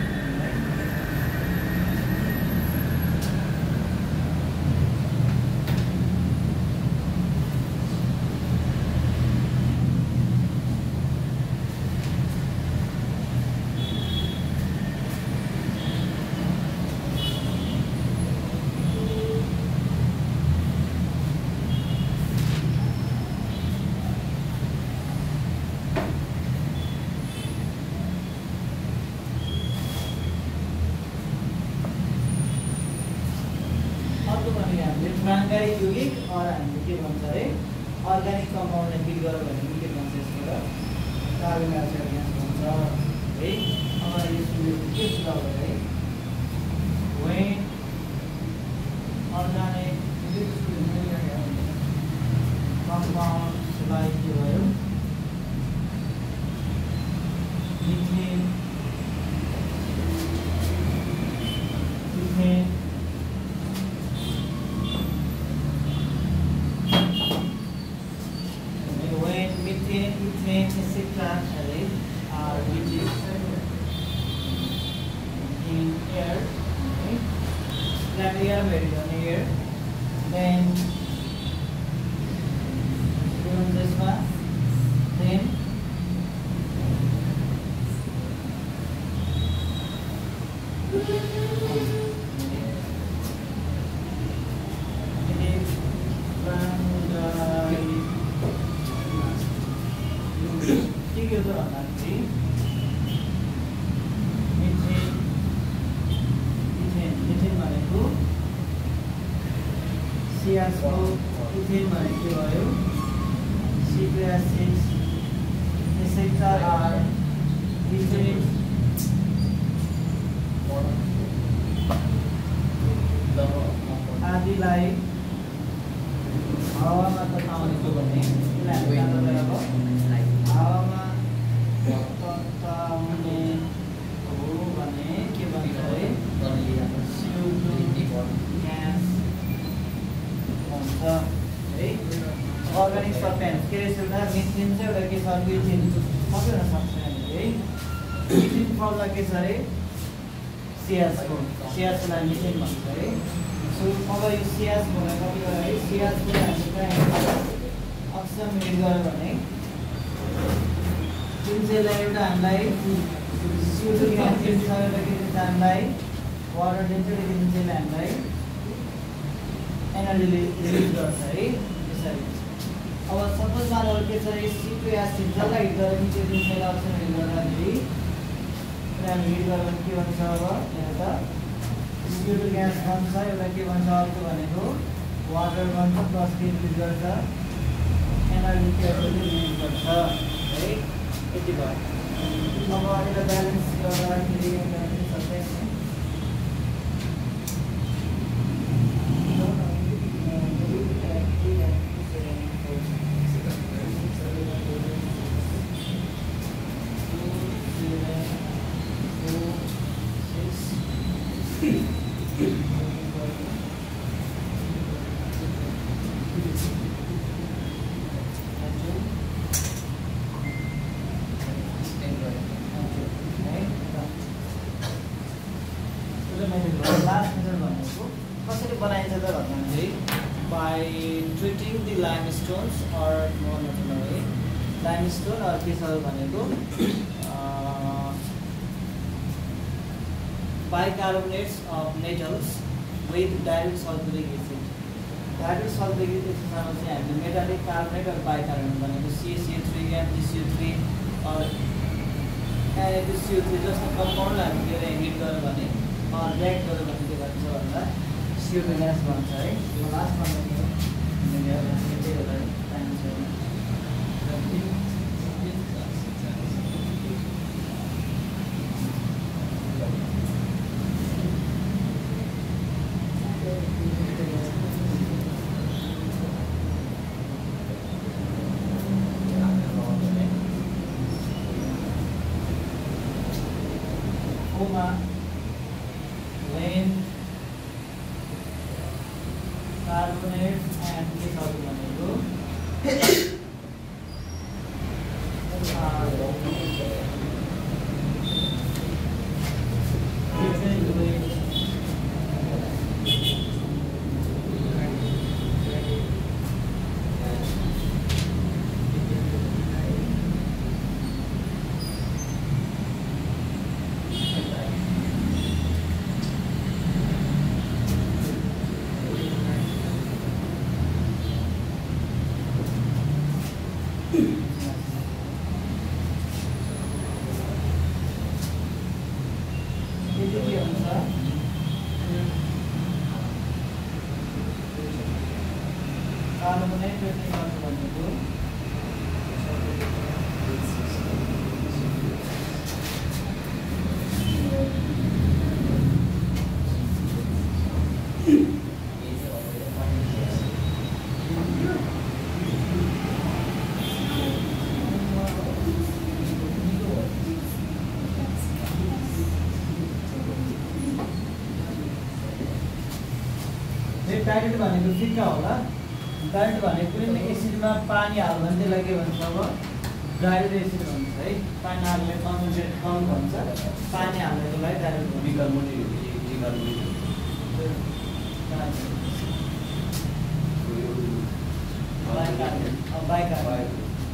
प्राणकारी यौगिक और हामीले के भन्छ अरे अर्ग्यानिक कम्पाउन्डलाई फिल गर्यो भने के भन्छ यसबाट कार्बन डाइअक्साइड ग्यास भन्छ है। अब यसले के सुझाव गर्छ है when organic compounds like के भयो methane methane et cetera are released in air, okay? That air very on air. Then given this one, then के हो त भन्दाखेरि मिथेन मिथेन मिथेन भनेको सिएचओ इथेन भनेको के भयो सी टू एच सिक्स एसेक्टर आर इथेन आदिलाई हावामा तताउनेको भने यसलाई हामीले अब हावामा तताउने हो भने के भन्छ अरे सीओटू ग्यास भन्छ है। अर्ग्यानिक सब्स्टेन्स के रहेछ एउटा मिथेन चाहिँ एउटा के छ मिथेन सबै हुन सक्छ हामीले है। मिथेन फर्मुला के छ अरे सिएचको सिएचलाई मिथेन भन्छ है। सो अब यो सिएच भनेको कति गर्यो है सिएचको हामीले कहाँ अक्सर मिट गर्यो भने जुन चाहिँलाई एउटा हामीलाई सीओटू ग्यास दिन्छ एउटा के दिन्छ हामीलाई वाटर दिन्छ एउटा जुन चाहिँले हामीलाई एनर्जी रिलिज गर्छ है यसरी। अब सपोज मानव के छ सी टू एच सिक्स जसलाई हिट गरेर त्यो जुन चाहिँलाई अक्सर हिट गर्दाखेरि हामी हिट गर्यो भने के भन्छ अब यहाँ त सीओटू ग्यास बन्छ एउटा के भन्छ अर्को भनेको वाटर बन्छ प्लस के रिलिज गर्छ एनर्जी के रिलिज गर्छ है। यति भयो। अब यसलाई ब्यालेन्स गर्दाखेरि लाइमस्टोन्स अर मोनोटोनरी लाइमस्टोन अर के छ भनेको bicarbonate of metals with dilute sulfuric acid. Dilute sulfuric acid मा चाहिँ हामीले मेटालिक कार्बोनेट र बाइकार्बोनेट भनेको C A C H three, M g C O three और N A C O three जस्तो कम्पाउन्डलाई हामी लिएर हिट गर्यो भने रिएक्ट गर्यो भने के भन्छ भन्दा C O two ग्यास बन्छ है। यो लास्ट भन्दा के हो त्यही होला टाइम छैन। When carbonate and के छ भनेको डाइल्युट भनेको फिक्का होला। डाइल्युट भनेको कुनै एसिडमा पानी हाल्यो भने त्यसलाई के भन्छ अब डाइल्युट एसिड भन्छ है। पानी हाल्ने कन्सन्ट्रेट कम भन्छ, पानी हाल्नेलाई डाइल्युट भन्छ। बाइकार्बोनेट अब बाइकार्बोनेट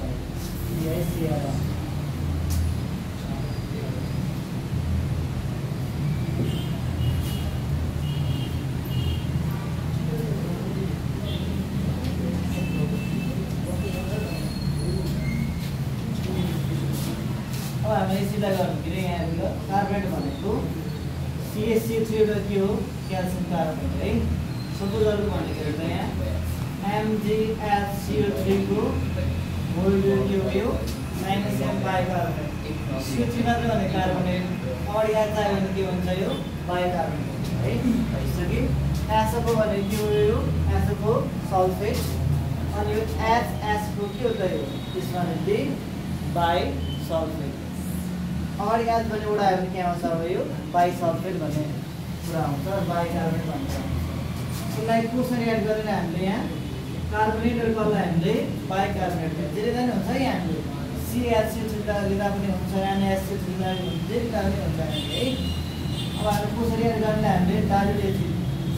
कार्बोनेट भनेको C A C H three एउटा के हो क्याल्सियम कार्बोनेट है। सपोज अरु भनेको त यहाँ M g S C O three को मोल के हो यो minus M bicarbonate. C O three मात्र भने कार्बोनेट और यहाँ चाहियो भने के भन्छ यो बाइकार्बोनेट है। भइसक्यो। S O भने के हो यो S O सल्फेट अनि यो H S को के हो त यो त्यसमा चाहिँ बाइ सल्फेट। और याद भने उडा भने के आउँछ अब यो बाइसल्फेट भन्ने कुरा आउँछ, बाइकार्बोनेट भन्छ। यसलाई कसरी एड गरेर हामीले यहाँ कार्बोनेट र कसलाई हामीले बाइकार्बोनेट धेरै पनि हुन्छ। यहाँ हामीले C H C three ला लिँदा पनि हुन्छ, N A C three ला धेरै पनि हुन्छ है। अब हामी कसरी एड गर्ने हामीले डाइल्युट एसिड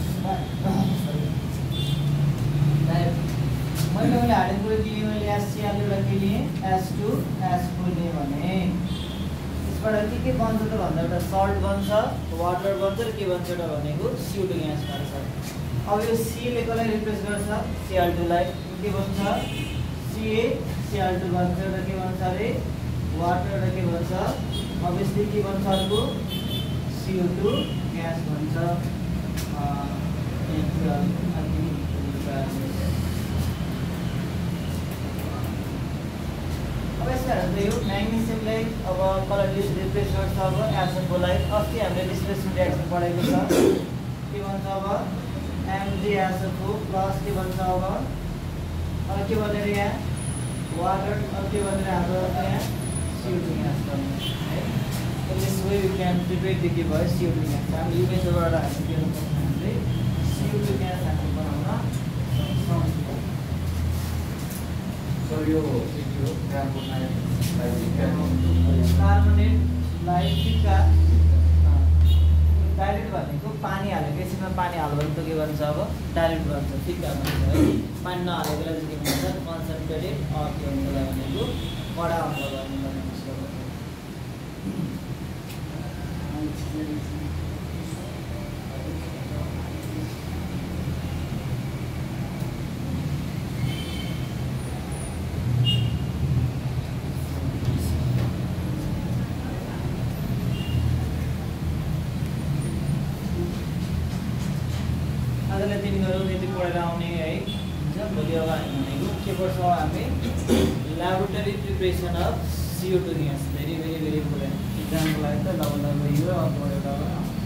मैले मैले हालेको के लिए मैले HCl एउटा के लिए H two H four लिए भने यसबाट के के बन्छ त भन्दा एउटा सल्ट बन्छ, वाटर बन्छ र के बन्छ एउटा भनेको C O two ग्यास बन्छ। अब यो C ले कसलाई रिप्लेस गर्छ C L two लाई के बन्छ C A C L two बन्छ र के बन्छ रे वाटर र के बन्छ अभियसली के बन्छ अर्को C O two ग्यास बन्छ। अ अब यसमा हेर्दा यो म्याग्नेसियमलाई अब कलर रिप्लेस गर्छ अब एसिडकोलाई। अस्ति हामीले डिस्प्लेसमेन्ट रिएक्सन पढेको छ के भन्छ अब M g S O four प्लस के भन्छ अब अब के भनेर यहाँ वाटर अब के भनेर हाम्रो यहाँ C O two ग्यास बन्छ है। In this way we can prepare the give us C O two gas. हामीले यो मेथडबाट हामीले के गर्नुपर्छ हामीले C O two ग्यास हामीले बनाउन सक्छौँ।
So यो यो कार्बोनेट
कार्बोनेट लाई फिक्का डाइल्युट भनेको पानी हालेको एकछिनमा पानी हाल्यो भने त के भन्छ अब डाइल्युट भन्छ फिका भन्छ है पानी नहालेको बेला चाहिँ के भन्छ कन्सन्ट्रेटेड अर के हुन्छ भनेको कडा हुन्छ भन्ने आजलाई तिमीहरू यति पढेर आउने है हुन्छ भोलि अब हामी भनेको के पढ्छौँ हामी laboratory preparation of CO two gas very very very important इक्जामको लागि त डबल डबल यो अब पढेर